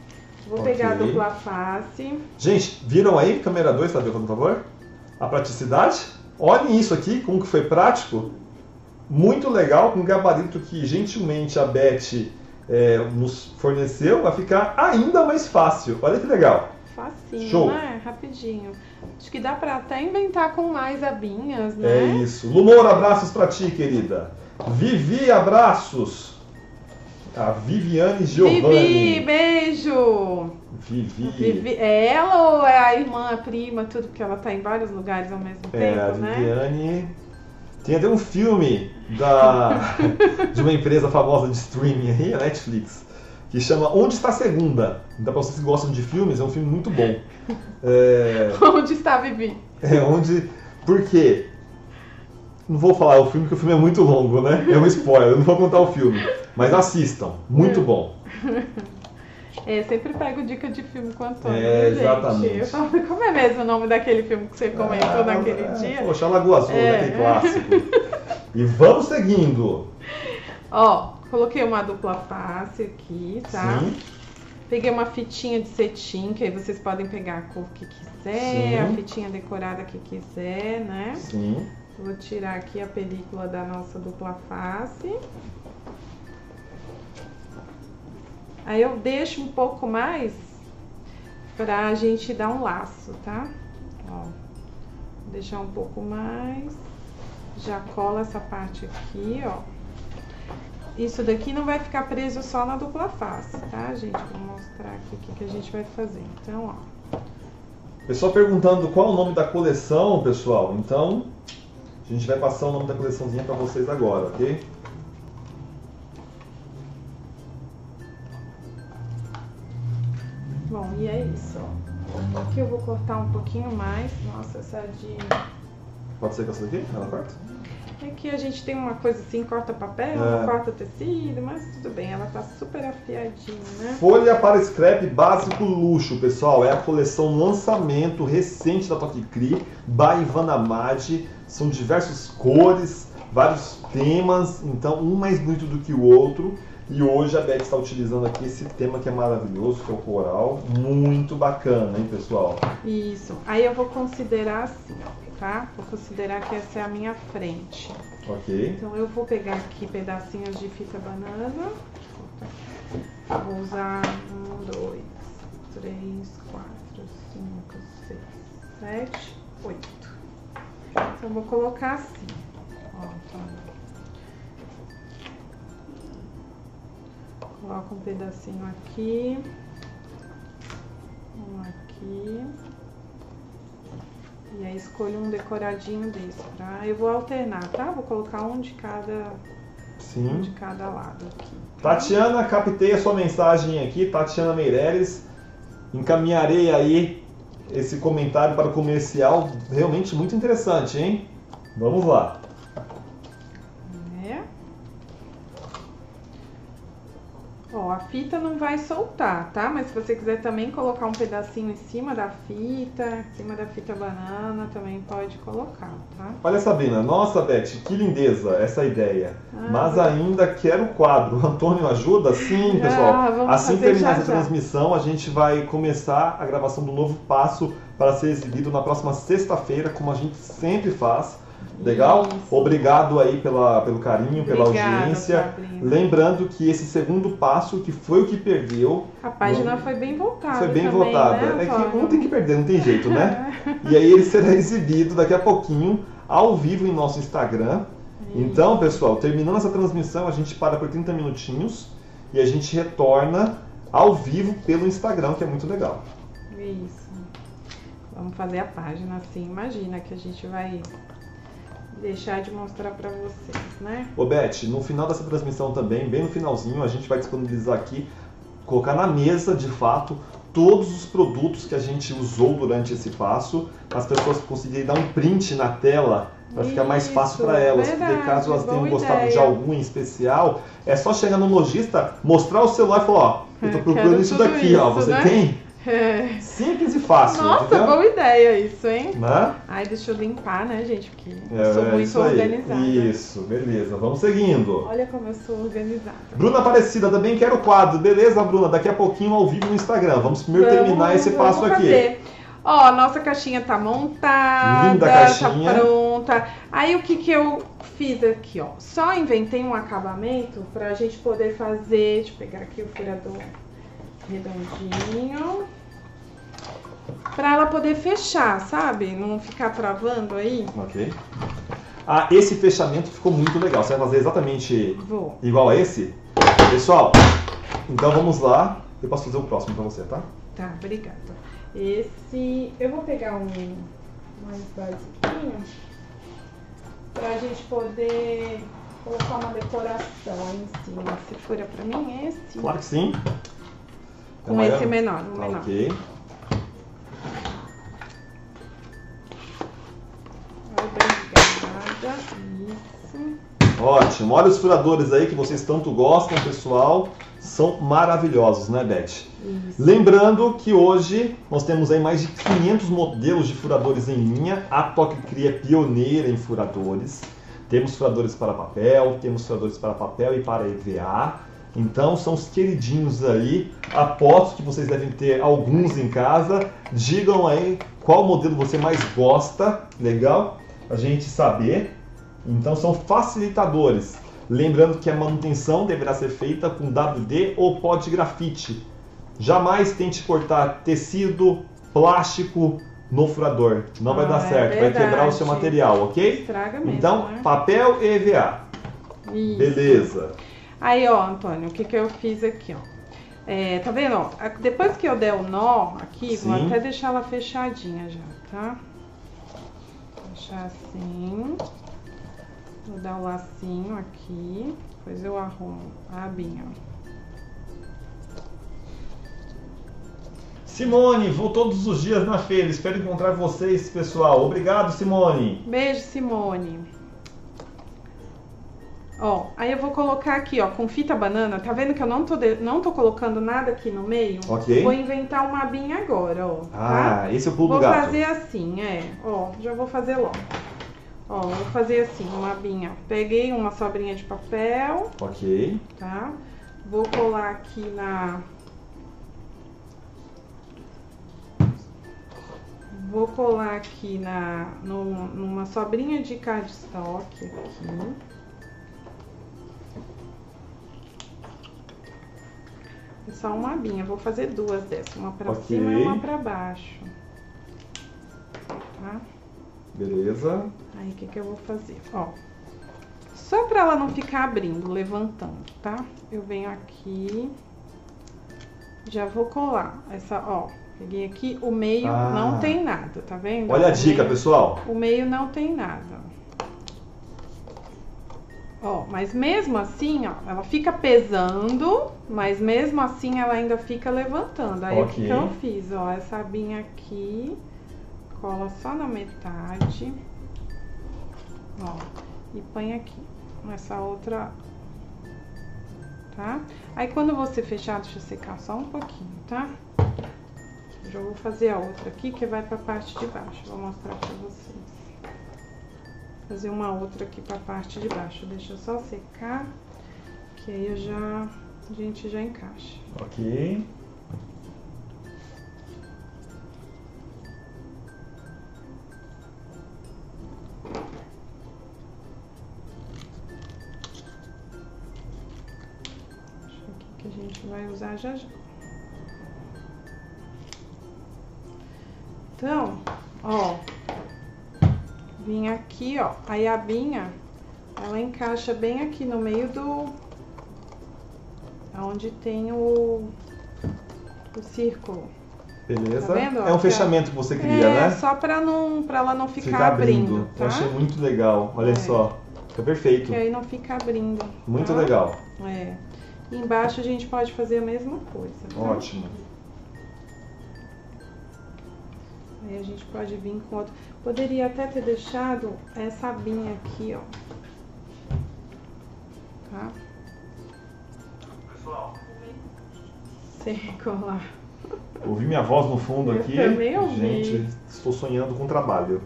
B: Vou
A: Ok.
B: pegar a dupla face.
A: Gente, viram aí, câmera dois, tá vendo, por favor? A praticidade? Olhem isso aqui, como que foi prático. Muito legal, com o gabarito que gentilmente a Beth é, nos forneceu, vai ficar ainda mais fácil. Olha que legal.
B: Facinho,
A: Show.
B: né? Rapidinho. Acho que dá pra até inventar com mais abinhas, né?
A: É isso. Lumor, abraços pra ti, querida. Vivi, abraços. A Viviane Giovanni.
B: Vivi, beijo!
A: Vivi.
B: Vivi. É ela ou é a irmã, a prima, tudo? Porque ela tá em vários lugares ao mesmo
A: É, a
B: tempo, né?
A: Viviane. Tem até um filme da, de uma empresa famosa de streaming aí, a Netflix, que chama Onde Está a Segunda. Então, pra vocês que gostam de filmes, é um filme muito bom. É,
B: Onde está a Vivi?
A: é onde... Por quê? Não vou falar o filme, porque o filme é muito longo, né? É um spoiler, eu não vou contar o filme. Mas assistam, muito bom.
B: É, sempre pego dica de filme com o Antônio,
A: É,
B: né,
A: exatamente.
B: gente? Eu falo, como é mesmo o nome daquele filme que você comentou
A: Ah,
B: naquele
A: é,
B: dia?
A: Poxa, Lagoa Azul,
B: É.
A: né? Aquele clássico. E vamos seguindo.
B: Ó, coloquei uma dupla face aqui, tá?
A: Sim.
B: Peguei uma fitinha de cetim, que aí vocês podem pegar a cor que quiser,
A: Sim.
B: a fitinha decorada que quiser, né?
A: Sim.
B: Vou tirar aqui a película da nossa dupla face. Aí eu deixo um pouco mais pra gente dar um laço, tá? Ó, vou deixar um pouco mais. Já cola essa parte aqui, ó. Isso daqui não vai ficar preso só na dupla face, tá, gente? Vou mostrar aqui o que, que a gente vai fazer. Então, ó.
A: Pessoal perguntando qual é o nome da coleção, pessoal. Então, a gente vai passar o nome da coleçãozinha pra vocês agora, ok?
B: Bom, e é isso, ó. Aqui eu vou cortar um pouquinho mais. Nossa, essa de...
A: Pode ser com essa daqui? Ela corta?
B: Aqui a gente tem uma coisa assim, corta papel,
A: É.
B: corta tecido, mas tudo bem, ela tá super afiadinha, né?
A: Folha para scrap básico luxo, pessoal. É a coleção lançamento recente da Toque Cri, by Ivana Madi. São diversas cores, vários temas, então um mais bonito do que o outro. E hoje a Beth está utilizando aqui esse tema que é maravilhoso, que é o coral. Muito bacana, hein, pessoal?
B: Isso. Aí eu vou considerar assim, ó, tá? Vou considerar que essa é a minha frente.
A: Ok.
B: Então eu vou pegar aqui pedacinhos de fita banana. Eu vou usar um, dois, três, quatro, cinco, seis, sete, oito. Então eu vou colocar assim. Ó, tá. Coloco um pedacinho aqui, um aqui, e aí escolho um decoradinho desse, tá? Eu vou alternar, tá? Vou colocar um de cada, um
A: Sim.
B: de cada lado aqui. Tá?
A: Tatiana, captei a sua mensagem aqui, Tatiana Meireles. Encaminharei aí esse comentário para o comercial, realmente muito interessante, hein? Vamos lá.
B: É. Ó, a fita não vai soltar, tá? Mas se você quiser também colocar um pedacinho em cima da fita, em cima da fita banana, também pode colocar, tá?
A: Olha, Sabrina, nossa, Beth, que lindeza essa ideia.
B: Ah,
A: Mas
B: vai.
A: ainda quero o quadro. O Antônio ajuda? Sim, pessoal.
B: Ah, vamos
A: assim que
B: fazer
A: terminar
B: já,
A: essa
B: já.
A: transmissão, a gente vai começar a gravação do novo passo para ser exibido na próxima sexta-feira, como a gente sempre faz. Legal?
B: Isso.
A: Obrigado aí pela, pelo carinho, pela
B: Obrigada,
A: audiência.
B: Sabrina.
A: Lembrando que esse segundo passo, que foi o que perdeu,
B: A página foi bem voltada.
A: foi bem
B: também,
A: votada.
B: Né,
A: É que
B: Antônio?
A: um tem que perder, não tem jeito, né? E aí ele será exibido daqui a pouquinho, ao vivo em nosso Instagram. Então, pessoal, terminando essa transmissão, a gente para por trinta minutinhos e a gente retorna ao vivo pelo Instagram, que é muito legal.
B: Isso. Vamos fazer a página assim. Imagina que a gente vai deixar de mostrar pra vocês, né?
A: Ô Beth, no final dessa transmissão também, bem no finalzinho, a gente vai disponibilizar aqui, colocar na mesa, de fato, todos os produtos que a gente usou durante esse passo, para as pessoas conseguirem dar um print na tela, para ficar mais fácil
B: Isso,
A: para elas.
B: verdade,
A: Porque caso elas tenham
B: boa
A: gostado de
B: ideia.
A: algum em especial, é só chegar no lojista, mostrar o celular e falar, ó, eu tô
B: Eu
A: procurando
B: quero
A: isso
B: tudo
A: daqui, ó,
B: isso,
A: você
B: né?
A: tem?
B: É.
A: Simples e fácil.
B: Nossa,
A: entendeu?
B: boa ideia isso, hein?
A: Né?
B: Ai, deixa eu limpar, né, gente? Porque
A: É,
B: eu sou
A: é
B: muito
A: isso aí.
B: organizada.
A: Isso, beleza. Vamos seguindo.
B: Olha como eu sou organizada.
A: Bruna Aparecida, também quero o quadro. Beleza, Bruna? Daqui a pouquinho ao vivo no Instagram. Vamos primeiro
B: Vamos-
A: terminar esse
B: vamos
A: passo aqui.
B: fazer. Ó, a nossa caixinha tá montada,
A: Linda caixinha.
B: tá pronta. Aí o que que eu fiz aqui, ó? Só inventei um acabamento pra gente poder fazer, deixa eu pegar aqui o furador redondinho. Pra ela poder fechar, sabe? Não ficar travando aí.
A: Ok. Ah, esse fechamento ficou muito legal. Você vai fazer exatamente
B: Vou.
A: igual a esse? Pessoal, então vamos lá. Eu posso fazer o próximo pra você, tá?
B: Tá, obrigada. Esse, eu vou pegar um mais basiquinho pra gente poder colocar uma decoração aí em cima. Se fura pra mim esse,
A: Claro que sim.
B: com
A: É
B: esse
A: maior?
B: menor, o menor.
A: Ok.
B: Obrigada, isso.
A: Ótimo. Olha os furadores aí que vocês tanto gostam, pessoal. São maravilhosos, né, Beth?
B: Isso.
A: Lembrando que hoje nós temos aí mais de quinhentos modelos de furadores em linha. A Toque Cria é pioneira em furadores. Temos furadores para papel, temos furadores para papel e para E V A. Então são os queridinhos aí. Aposto que vocês devem ter alguns em casa. Digam aí qual modelo você mais gosta. Legal? A gente saber. Então são facilitadores. Lembrando que a manutenção deverá ser feita com W D ou pó de grafite. Jamais tente cortar tecido, plástico no furador. Não
B: Ah,
A: vai dar
B: é
A: certo, vai
B: verdade.
A: quebrar o seu material, ok?
B: Estraga mesmo,
A: Então,
B: né?
A: papel e E V A.
B: Isso.
A: Beleza.
B: Aí, ó, Antônio, o que que eu fiz aqui, ó. É, tá vendo, ó? a- Depois que eu der o nó aqui, vou
A: Sim.
B: até deixar ela fechadinha já, tá? Fechar assim. Vou dar o lacinho aqui. Depois eu arrumo a abinha, ó.
A: Simone, vou todos os dias na feira. Espero encontrar vocês, pessoal. Obrigado, Simone.
B: Beijo, Simone. Ó, aí eu vou colocar aqui, ó, com fita banana. Tá vendo que eu não tô, de- não tô colocando nada aqui no meio?
A: Ok.
B: Vou inventar uma abinha agora, ó. Tá?
A: Ah, esse é o pulo
B: Vou
A: do gato.
B: fazer assim, é. Ó, já vou fazer logo. Ó, vou fazer assim, uma abinha. Peguei uma sobrinha de papel,
A: Ok.
B: tá? Vou colar aqui na... Vou colar aqui na, num- numa sobrinha de cardstock aqui. É só uma abinha, vou fazer duas dessas, uma pra
A: Ok.
B: cima e uma pra baixo. Tá?
A: Beleza.
B: Aí o que que eu vou fazer? Ó, só pra ela não ficar abrindo, levantando, tá? Eu venho aqui, já vou colar essa, ó. Peguei aqui, o meio
A: Ah.
B: não tem nada, tá vendo?
A: Olha a
B: O
A: dica,
B: meio-
A: pessoal.
B: O meio não tem nada. Ó, mas mesmo assim, ó, ela fica pesando, mas mesmo assim ela ainda fica levantando. Aí o que
A: Ok.
B: que eu fiz? Ó, essa abinha aqui, cola só na metade. Ó, e põe aqui, nessa outra, tá? Aí quando você fechar, deixa eu secar só um pouquinho, tá? Já vou fazer a outra aqui, que vai pra parte de baixo. Vou mostrar pra vocês. Fazer uma outra aqui pra parte de baixo. Deixa eu só secar, que aí eu já, a gente já encaixa.
A: Ok.
B: Acho aqui que a gente vai usar já já. Então, ó, vim aqui, ó, aí a abinha, ela encaixa bem aqui no meio do, onde tem o, o círculo.
A: Beleza.
B: Tá vendo, ó?
A: É um fechamento que você cria,
B: É,
A: né?
B: só pra, não, pra ela não ficar,
A: Ficar abrindo.
B: abrindo, tá?
A: Eu achei muito legal. Olha
B: É.
A: só. Fica perfeito.
B: Que aí não fica abrindo.
A: Muito
B: tá?
A: legal.
B: É. E embaixo a gente pode fazer a mesma coisa, tá?
A: Ótimo.
B: Aí a gente pode vir com outro. Poderia até ter deixado essa abinha aqui, ó. Tá?
A: Pessoal.
B: Sem colar.
A: Ouvi minha voz no fundo
B: Eu
A: aqui.
B: também ouvi.
A: Gente, estou sonhando com trabalho.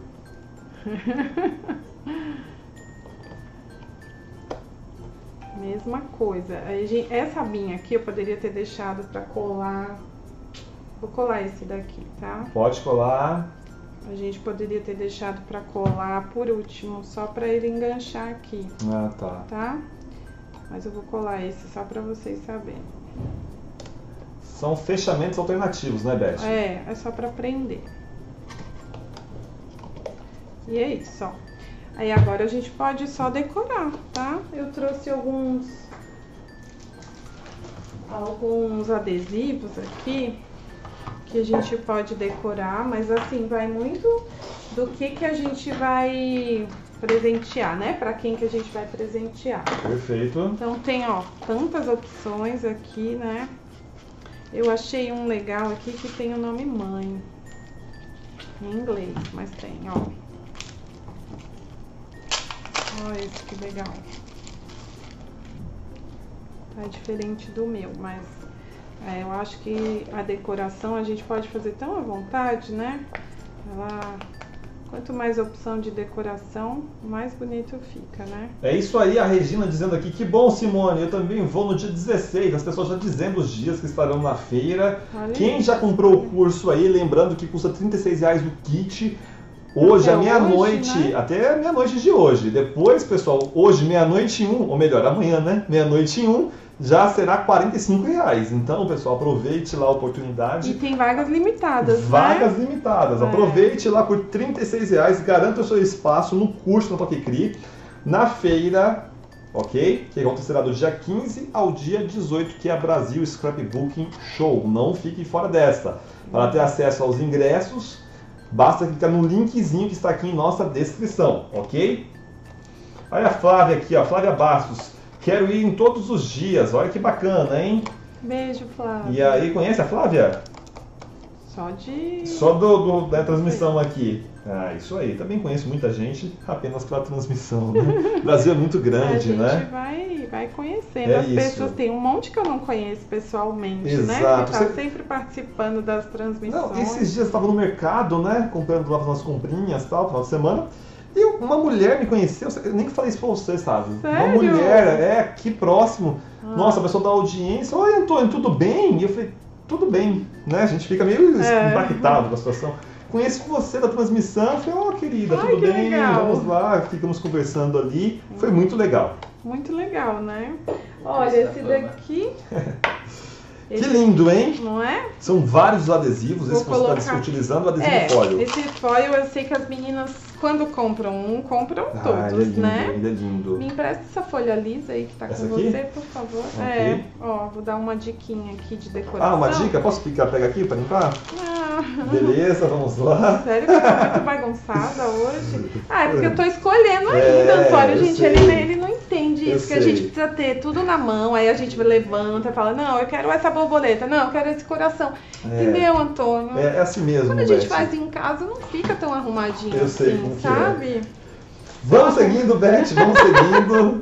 B: Mesma coisa. Aí, gente, essa abinha aqui eu poderia ter deixado pra colar. Vou colar esse daqui, tá?
A: Pode colar.
B: A gente poderia ter deixado pra colar por último, só pra ele enganchar aqui,
A: Ah, tá.
B: tá? Mas eu vou colar esse só pra vocês saberem.
A: São fechamentos alternativos, né, Beth?
B: É, é só pra prender. E é isso, ó. Aí agora a gente pode só decorar, tá? Eu trouxe alguns alguns adesivos aqui que a gente pode decorar, mas assim, vai muito do que que a gente vai presentear, né? Pra quem que a gente vai presentear.
A: Perfeito.
B: Então tem, ó, tantas opções aqui, né? Eu achei um legal aqui que tem o nome mãe. Em inglês, mas tem, ó. Olha esse que legal. Tá diferente do meu, mas é, eu acho que a decoração a gente pode fazer tão à vontade, né? Ela, quanto mais opção de decoração, mais bonito fica, né?
A: É isso aí, a Regina dizendo aqui, que bom, Simone, eu também vou no dia dezesseis, as pessoas já dizendo os dias que estarão na feira.
B: Olha
A: Quem
B: isso.
A: já comprou o curso aí, lembrando que custa trinta e seis reais o kit, hoje, à
B: Até
A: meia-noite,
B: hoje, né?
A: até meia-noite de hoje. Depois, pessoal, hoje, meia-noite e um, ou melhor, amanhã, né? Meia-noite e um, já será quarenta e cinco reais. Então, pessoal, aproveite lá a oportunidade.
B: E tem vagas limitadas,
A: Vagas
B: né?
A: limitadas.
B: É.
A: Aproveite lá por trinta e seis reais, garanta o seu espaço no curso na Toque Cri, na feira, ok? Que acontecerá do dia quinze ao dia dezoito, que é a Brasil Scrapbooking Show. Não fique fora dessa. Para ter acesso aos ingressos, basta clicar no linkzinho que está aqui em nossa descrição, ok? Olha a Flávia aqui, ó, Flávia Bastos. Quero ir em todos os dias, olha que bacana, hein?
B: Beijo, Flávia.
A: E aí, conhece a Flávia?
B: Só de...
A: Só do, do- da transmissão aqui. Ah, isso aí. Também conheço muita gente apenas pela transmissão, né? O Brasil é muito
B: a
A: grande,
B: gente
A: né?
B: vai, vai conhecendo
A: É
B: as
A: isso.
B: pessoas. Tem um monte que eu não conheço pessoalmente, né?
A: Exato.
B: Que tá
A: Você-
B: sempre participando das transmissões.
A: Não, esses dias eu estava no mercado, né? Comprando lá as nossas comprinhas e tal, no final de semana. E uma mulher me conheceu, eu nem falei isso pra você, sabe? Uma
B: Sério?
A: mulher, é, aqui próximo.
B: Ah.
A: Nossa, a pessoa da audiência. Oi, Antônio, tudo bem? E eu falei, tudo bem, né? A gente fica meio
B: É.
A: impactado com a situação. Conheço você da transmissão, eu falei, ó, querida,
B: Ai,
A: tudo
B: que
A: bem?
B: legal.
A: Vamos lá, ficamos conversando ali. Foi muito legal.
B: Muito legal, né? Olha,
C: Essa
B: esse
C: fama.
B: daqui...
A: Que lindo, hein?
B: Não é?
A: São vários adesivos,
B: Vou
A: esse que você
B: colocar-
A: está utilizando, o adesivo
B: É,
A: foil.
B: esse foil eu sei que as meninas, quando compram um, compram
A: Ah,
B: todos,
A: ele é lindo,
B: né?
A: ele é lindo.
B: Me empresta essa folha lisa aí que tá
A: Essa
B: com
A: aqui?
B: você, por favor.
A: Ok.
B: É, ó, vou dar uma diquinha aqui de decoração.
A: Ah, uma dica? Posso picar, pega aqui para limpar?
B: Ah,
A: Beleza, vamos lá.
B: sério que eu tô muito bagunçada hoje? Ah, é porque eu tô escolhendo ainda,
A: É,
B: Antônio.
A: eu
B: Gente,
A: sei.
B: ele, ele não entende
A: Eu
B: isso, que a
A: sei.
B: gente precisa ter tudo na mão, aí a gente levanta e fala, não, eu quero essa borboleta, não, eu quero esse coração.
A: É.
B: Entendeu, Antônio?
A: É, é assim mesmo,
B: Quando a gente
A: Beth.
B: faz em casa, não fica tão arrumadinho
A: Eu sei
B: assim,
A: como que é.
B: sabe?
A: Vamos seguindo, Beth, vamos seguindo.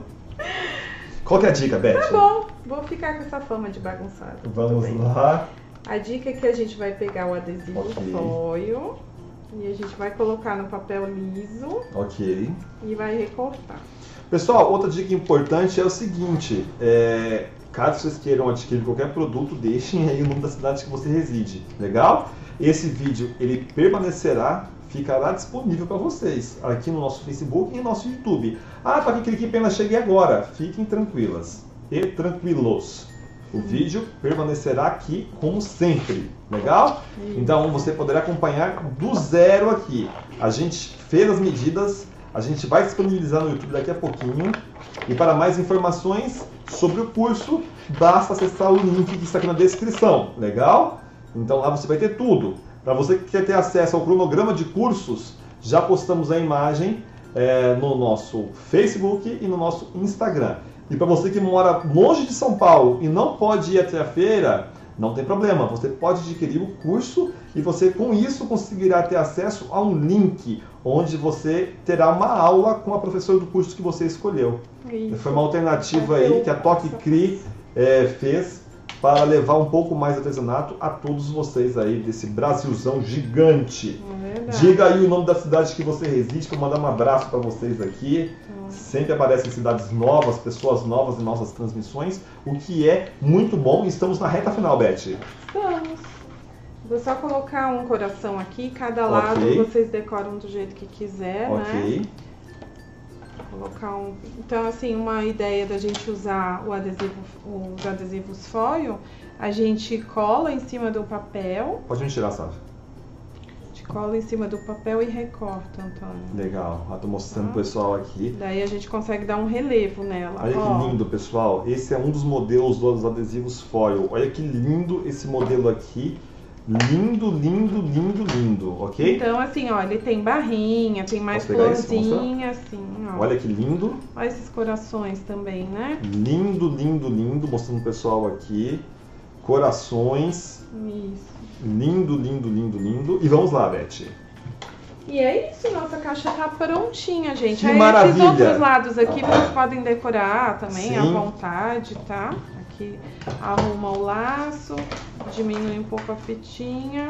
A: Qual que é a dica, Beth?
B: Tá bom, vou ficar com essa fama de bagunçado. tudo
A: Vamos
B: bem.
A: lá.
B: A dica é que a gente vai pegar o adesivo
A: Ok.
B: foil e a gente vai colocar no papel liso
A: Ok.
B: e vai recortar.
A: Pessoal, outra dica importante é o seguinte, é, caso vocês queiram adquirir qualquer produto, deixem aí o nome da cidade que você reside, legal? Esse vídeo, ele permanecerá, ficará disponível para vocês, aqui no nosso Facebook e no nosso YouTube. Ah, para que clique apenas cheguei agora, fiquem tranquilas e tranquilos. O vídeo permanecerá aqui como sempre, legal?
B: Isso.
A: Então você poderá acompanhar do zero aqui. A gente fez as medidas, a gente vai disponibilizar no YouTube daqui a pouquinho. E para mais informações sobre o curso, basta acessar o link que está aqui na descrição, legal? Então lá você vai ter tudo. Para você que quer ter acesso ao cronograma de cursos, já postamos a imagem é, no nosso Facebook e no nosso Instagram. E para você que mora longe de São Paulo e não pode ir até a feira, não tem problema, você pode adquirir o curso e você com isso conseguirá ter acesso a um link onde você terá uma aula com a professora do curso que você escolheu.
B: Isso.
A: Foi uma alternativa aí que a Toque Cri é, fez para levar um pouco mais de artesanato a todos vocês aí desse Brasilzão gigante.
B: É
A: Diga aí o nome da cidade que você reside para mandar um abraço para vocês aqui. Sempre aparecem cidades novas, pessoas novas em nossas transmissões, o que é muito bom. Estamos na reta final, Beth.
B: Estamos. Vou só colocar um coração aqui, cada lado
A: Ok.
B: vocês decoram do jeito que quiser, né?
A: Ok.
B: Colocar um... Então, assim, uma ideia da gente usar o adesivo, os adesivos foil, a gente cola em cima do papel,
A: Pode me tirar, Sávio.
B: a gente cola em cima do papel e recorta, Antônio.
A: Legal. Estou mostrando
B: Ah.
A: pro pessoal aqui.
B: Daí a gente consegue dar um relevo nela.
A: Olha
B: Ó,
A: que lindo, pessoal. Esse é um dos modelos dos adesivos foil. Olha que lindo esse modelo aqui. Lindo, lindo, lindo, lindo, ok?
B: Então, assim, ó, ele tem barrinha, tem mais
A: Posso pegar esse,
B: florzinha, assim, ó.
A: Olha que lindo.
B: Olha esses corações também, né?
A: Lindo, lindo, lindo. Mostrando pro pessoal aqui. Corações.
B: Isso.
A: Lindo, lindo, lindo, lindo. E vamos lá, Beth.
B: E é isso, nossa caixa tá prontinha, gente.
A: Que
B: Aí
A: maravilha!
B: esses outros lados aqui vocês podem decorar também à
A: Sim.
B: vontade, tá? Aqui arruma o laço, diminui um pouco a fitinha.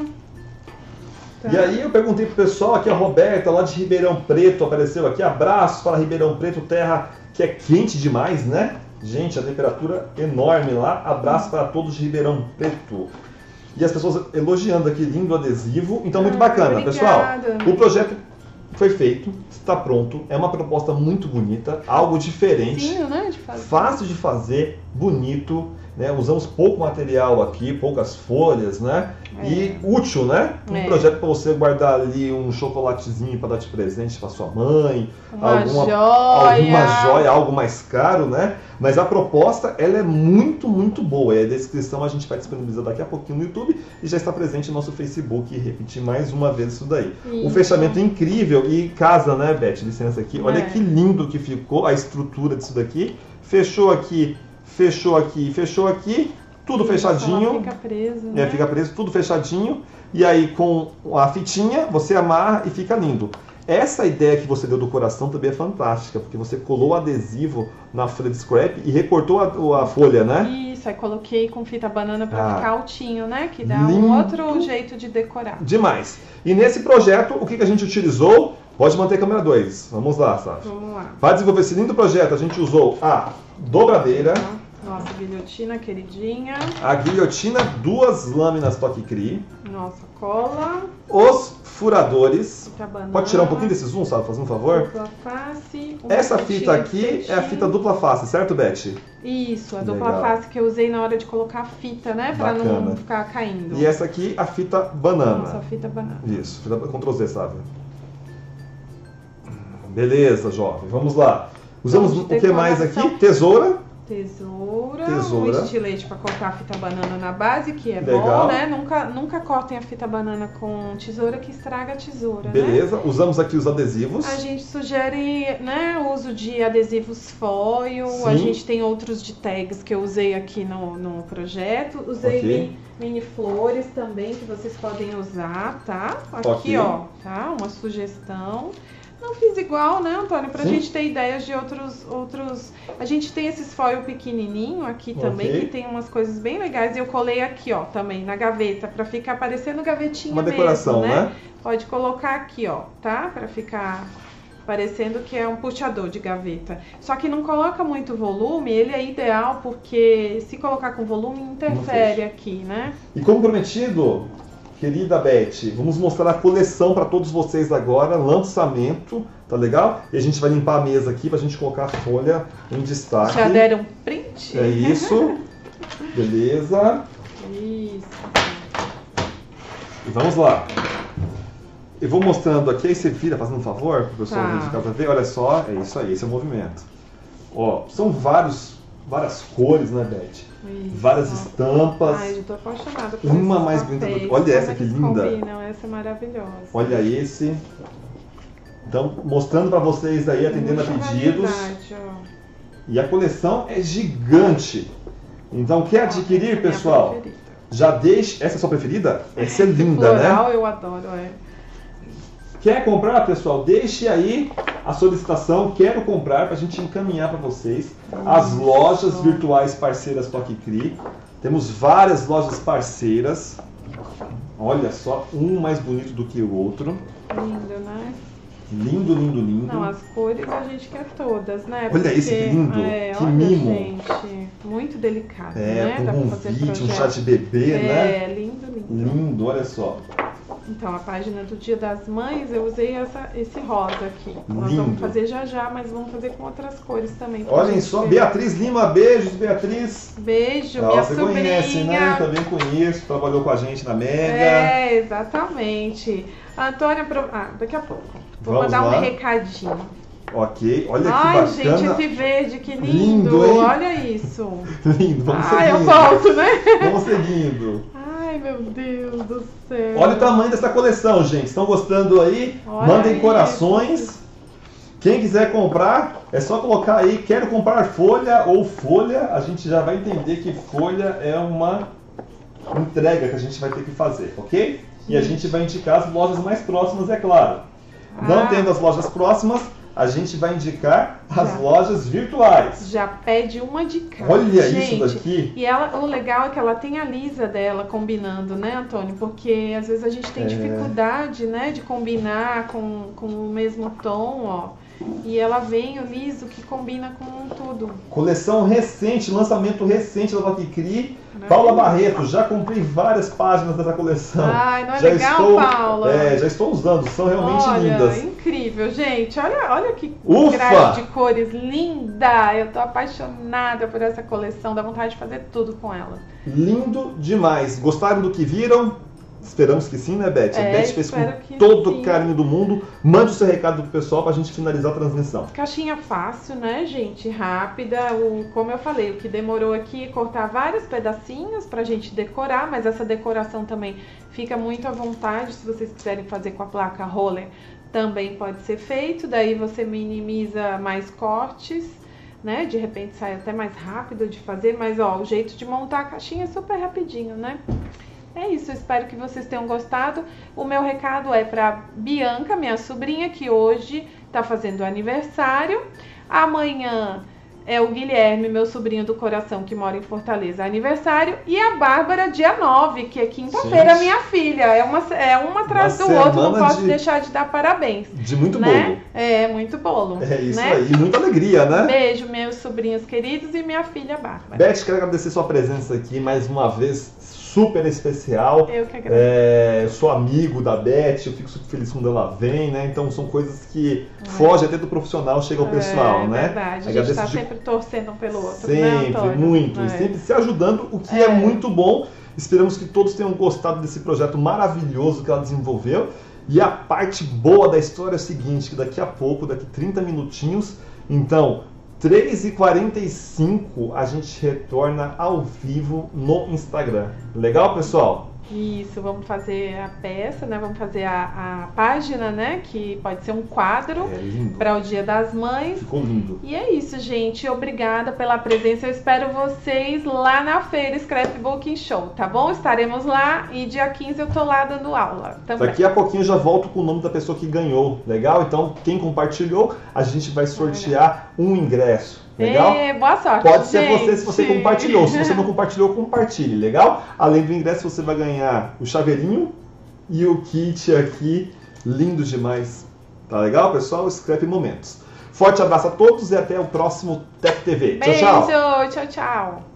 B: Tá?
A: E aí eu perguntei pro pessoal aqui, a Roberta, lá de Ribeirão Preto, apareceu aqui. Abraço para Ribeirão Preto, terra que é quente demais, né? Gente, a temperatura enorme lá. Abraço para todos de Ribeirão Preto. E as pessoas elogiando aqui, lindo adesivo. Então, muito
B: Ah,
A: bacana,
B: obrigada.
A: pessoal. O projeto foi feito, está pronto. É uma proposta muito bonita, algo diferente.
B: Facinho, né, de fazer.
A: Fácil de fazer, bonito, né? Usamos pouco material aqui, poucas folhas, né?
B: É.
A: E útil, né? Um
B: É.
A: projeto para você guardar ali um chocolatezinho para dar de presente para sua mãe,
B: Uma
A: alguma
B: joia.
A: alguma joia, algo mais caro, né? Mas a proposta, ela é muito, muito boa. E a descrição a gente vai disponibilizar daqui a pouquinho no YouTube e já está presente no nosso Facebook. E repetir mais uma vez isso daí. O
B: Isso.
A: fechamento é incrível e casa, né, Beth? Licença aqui. Olha
B: É.
A: que lindo que ficou a estrutura disso daqui. Fechou aqui, fechou aqui, fechou aqui. Tudo
B: Isso,
A: fechadinho.
B: ela fica preso, né?
A: É, fica preso, tudo fechadinho. E aí com a fitinha você amarra e fica lindo. Essa ideia que você deu do coração também é fantástica, porque você colou o adesivo na folha de scrap e recortou a, a folha, né?
B: Isso, aí coloquei com fita banana pra
A: Ah.
B: ficar altinho, né? Que dá
A: Lindo.
B: um outro jeito de decorar.
A: Demais. E nesse projeto, o que que a gente utilizou? Pode manter a câmera dois. Vamos lá, Sasha.
B: Vamos lá.
A: Para desenvolver esse lindo projeto, a gente usou a dobradeira,
B: Nossa guilhotina queridinha.
A: a guilhotina, duas lâminas toque cri,
B: Nossa cola.
A: os furadores.
B: Fita banana.
A: Pode tirar um pouquinho desse zoom, sabe? Fazendo um favor?
B: Dupla face. uma
A: Essa
B: fitinha
A: fita
B: de
A: aqui é a
B: cetim.
A: fita dupla face, certo, Beth?
B: Isso, a dupla
A: Legal.
B: face que eu usei na hora de colocar a fita, né? Pra
A: Bacana.
B: não ficar caindo.
A: E essa aqui, a fita banana.
B: Nossa, fita banana.
A: Isso, fita Ctrl Z, sabe? Beleza, jovem. Vamos lá. Usamos
B: Vamos
A: o
B: de
A: que mais
B: decoração.
A: aqui? Tesoura.
B: Tesoura,
A: Tesoura.
B: um estilete para cortar a fita banana na base, que é
A: Legal.
B: bom, né? Nunca, nunca cortem a fita banana com tesoura, que estraga a tesoura, né?
A: Beleza. Usamos aqui os adesivos.
B: A gente sugere, né, o uso de adesivos foil,
A: Sim.
B: a gente tem outros de tags que eu usei aqui no, no projeto. Usei
A: Ok.
B: mini, mini flores também, que vocês podem usar, tá? Aqui,
A: Ok.
B: ó, tá? Uma sugestão. Não fiz igual, né, Antônio? Pra
A: Sim.
B: gente ter ideias de outros, outros... A gente tem esses foil pequenininho aqui também,
A: Ok.
B: que tem umas coisas bem legais. E eu colei aqui, ó, também, na gaveta, pra ficar parecendo gavetinha
A: Uma
B: mesmo,
A: decoração,
B: né?
A: né?
B: Pode colocar aqui, ó, tá? Pra ficar parecendo que é um puxador de gaveta. Só que não coloca muito volume, ele é ideal porque se colocar com volume interfere aqui, né?
A: E como prometido, querida Beth, vamos mostrar a coleção para todos vocês agora, lançamento, tá legal? E a gente vai limpar a mesa aqui pra gente colocar a folha em destaque.
B: Já deram print?
A: É isso. Beleza.
B: Isso.
A: E vamos lá. Eu vou mostrando aqui, aí você vira fazendo um favor pro pessoal
B: Tá.
A: de casa ver. Olha só, é isso aí, esse é o movimento. Ó, são vários, várias cores, né, Beth?
B: Isso.
A: Várias estampas.
B: Ai, eu tô apaixonada por
A: Uma
B: esses
A: mais
B: papéis.
A: bonita do que- olha
B: Como
A: essa que
B: eles
A: linda.
B: combinam, essa é maravilhosa.
A: Olha esse. Então, mostrando para vocês aí, atendendo a
B: Muita
A: pedidos.
B: variedade, ó.
A: E a coleção é gigante. Então, quer adquirir,
B: Minha
A: pessoal?
B: preferida.
A: Já deixe. Essa é a sua preferida? Essa é linda, né?
B: Floral eu adoro, é.
A: Quer comprar, pessoal? Deixe aí a solicitação. Quero comprar para a gente encaminhar para vocês as lojas virtuais parceiras Toque Cri. Temos várias lojas parceiras. Olha só, um mais bonito do que o outro.
B: Lindo, né?
A: Lindo, lindo, lindo.
B: Não, as cores a gente quer todas, né?
A: Olha
B: Porque,
A: esse que lindo,
B: é,
A: que
B: olha,
A: mimo.
B: Gente, muito delicado,
A: É,
B: né?
A: com
B: Dá pra
A: um
B: fazer
A: vídeo, um
B: projeto.
A: chá de bebê, né?
B: É, lindo, lindo.
A: Lindo, olha só.
B: Então, a página do Dia das Mães, eu usei essa, esse rosa aqui. Nós
A: Lindo.
B: vamos fazer já já, mas vamos fazer com outras cores também. pra
A: Olhem
B: gente
A: só,
B: ver.
A: Beatriz Lima, beijos, Beatriz.
B: Beijo,
A: Ah,
B: minha
A: você
B: sobrinha.
A: conhece, né? Também conheço, trabalhou com a gente na Mega.
B: É, exatamente. Antônia, pro- ah, daqui a pouco. Vou
A: Vamos
B: mandar
A: lá.
B: um recadinho.
A: Ok, olha
B: Ai,
A: que bacana.
B: gente, esse verde, que lindo.
A: Lindo, hein?
B: Olha isso.
A: Lindo, vamos
B: Ai, eu
A: seguindo.
B: volto, né?
A: Vamos seguindo.
B: Ai, meu Deus do céu.
A: Olha o tamanho dessa coleção, gente. Estão gostando aí?
B: Olha
A: Mandem
B: isso.
A: corações. Quem quiser comprar, é só colocar aí, quero comprar folha ou folha. A gente já vai entender que folha é uma entrega que a gente vai ter que fazer, ok? E a gente vai indicar as lojas mais próximas, é claro. Não
B: Ah.
A: tendo as lojas próximas, a gente vai indicar as
B: Já.
A: lojas virtuais.
B: Já pede uma de cada.
A: Olha
B: gente.
A: isso daqui.
B: E ela, o legal é que ela tem a lisa dela combinando, né, Antônio? Porque às vezes a gente tem
A: É.
B: dificuldade, né, de combinar com, com o mesmo tom, ó. E ela vem o liso que combina com tudo.
A: Coleção recente, lançamento recente da Vakicri.
B: Né?
A: Paula Barreto, já comprei várias páginas dessa coleção.
B: Ai, não é
A: já
B: legal,
A: estou,
B: Paula?
A: É, já estou usando, são realmente
B: Olha,
A: lindas.
B: incrível, gente. Olha, olha que
A: Ufa!
B: grade de cores linda. Eu tô apaixonada por essa coleção. Dá vontade de fazer tudo com ela.
A: Lindo demais. Gostaram do que viram? Esperamos que sim, né, Beth? A
B: É,
A: Beth fez com
B: espero que
A: todo
B: sim.
A: o carinho do mundo. Mande o seu recado pro pessoal pra gente finalizar a transmissão.
B: Caixinha fácil, né, gente? Rápida. O, como eu falei, o que demorou aqui é cortar vários pedacinhos pra gente decorar, mas essa decoração também fica muito à vontade. Se vocês quiserem fazer com a placa roller, também pode ser feito. Daí você minimiza mais cortes, né? De repente sai até mais rápido de fazer, mas ó, o jeito de montar a caixinha é super rapidinho, né? É isso, eu espero que vocês tenham gostado. O meu recado é para Bianca, minha sobrinha, que hoje está fazendo aniversário. Amanhã é o Guilherme, meu sobrinho do coração, que mora em Fortaleza, aniversário. E a Bárbara, dia nove, que é quinta-feira,
A: Gente.
B: minha filha. É uma, é uma atrás
A: Uma
B: do outro, não
A: semana
B: posso
A: de-
B: deixar de dar parabéns.
A: De muito
B: né?
A: bolo.
B: É, muito bolo.
A: É isso
B: né?
A: aí. E muita alegria, né?
B: Beijo, meus sobrinhos queridos e minha filha Bárbara.
A: Beth, quero agradecer sua presença aqui mais uma vez, super especial.
B: Eu que agradeço.
A: É, eu sou amigo da Beth, eu fico super feliz quando ela vem, né? Então são coisas que fogem até do profissional, chega ao pessoal,
B: é,
A: né?
B: verdade, a gente
A: Agradeço
B: tá
A: de-
B: sempre torcendo um pelo outro,
A: Sempre,
B: né, Antônio?
A: muito.
B: É.
A: E sempre se ajudando, o que é.
B: É.
A: muito bom. Esperamos que todos tenham gostado desse projeto maravilhoso que ela desenvolveu. E a parte boa da história é o seguinte, que daqui a pouco, daqui trinta minutinhos, então, três e quarenta e cinco, a gente retorna ao vivo no Instagram. Legal, pessoal?
B: Isso, vamos fazer a peça, né? Vamos fazer a, a página, né? Que pode ser um quadro
A: É lindo.
B: para o Dia das Mães.
A: Ficou lindo.
B: E é isso, gente. Obrigada pela presença. Eu espero vocês lá na feira Scrapbooking Show, tá bom? Estaremos lá e dia quinze eu tô lá dando aula também.
A: Daqui a pouquinho eu já volto com o nome da pessoa que ganhou. Legal? Então, quem compartilhou, a gente vai sortear um ingresso. Legal?
B: É, boa sorte,
A: Pode ser
B: gente.
A: você se você compartilhou. Se você não compartilhou, compartilhe, legal? Além do ingresso, você vai ganhar o chaveirinho e o kit aqui, lindo demais. Tá legal, pessoal? Scrap Momentos. Forte abraço a todos e até o próximo Tech T V. Tchau,
B: Beijo,
A: tchau.
B: tchau, tchau.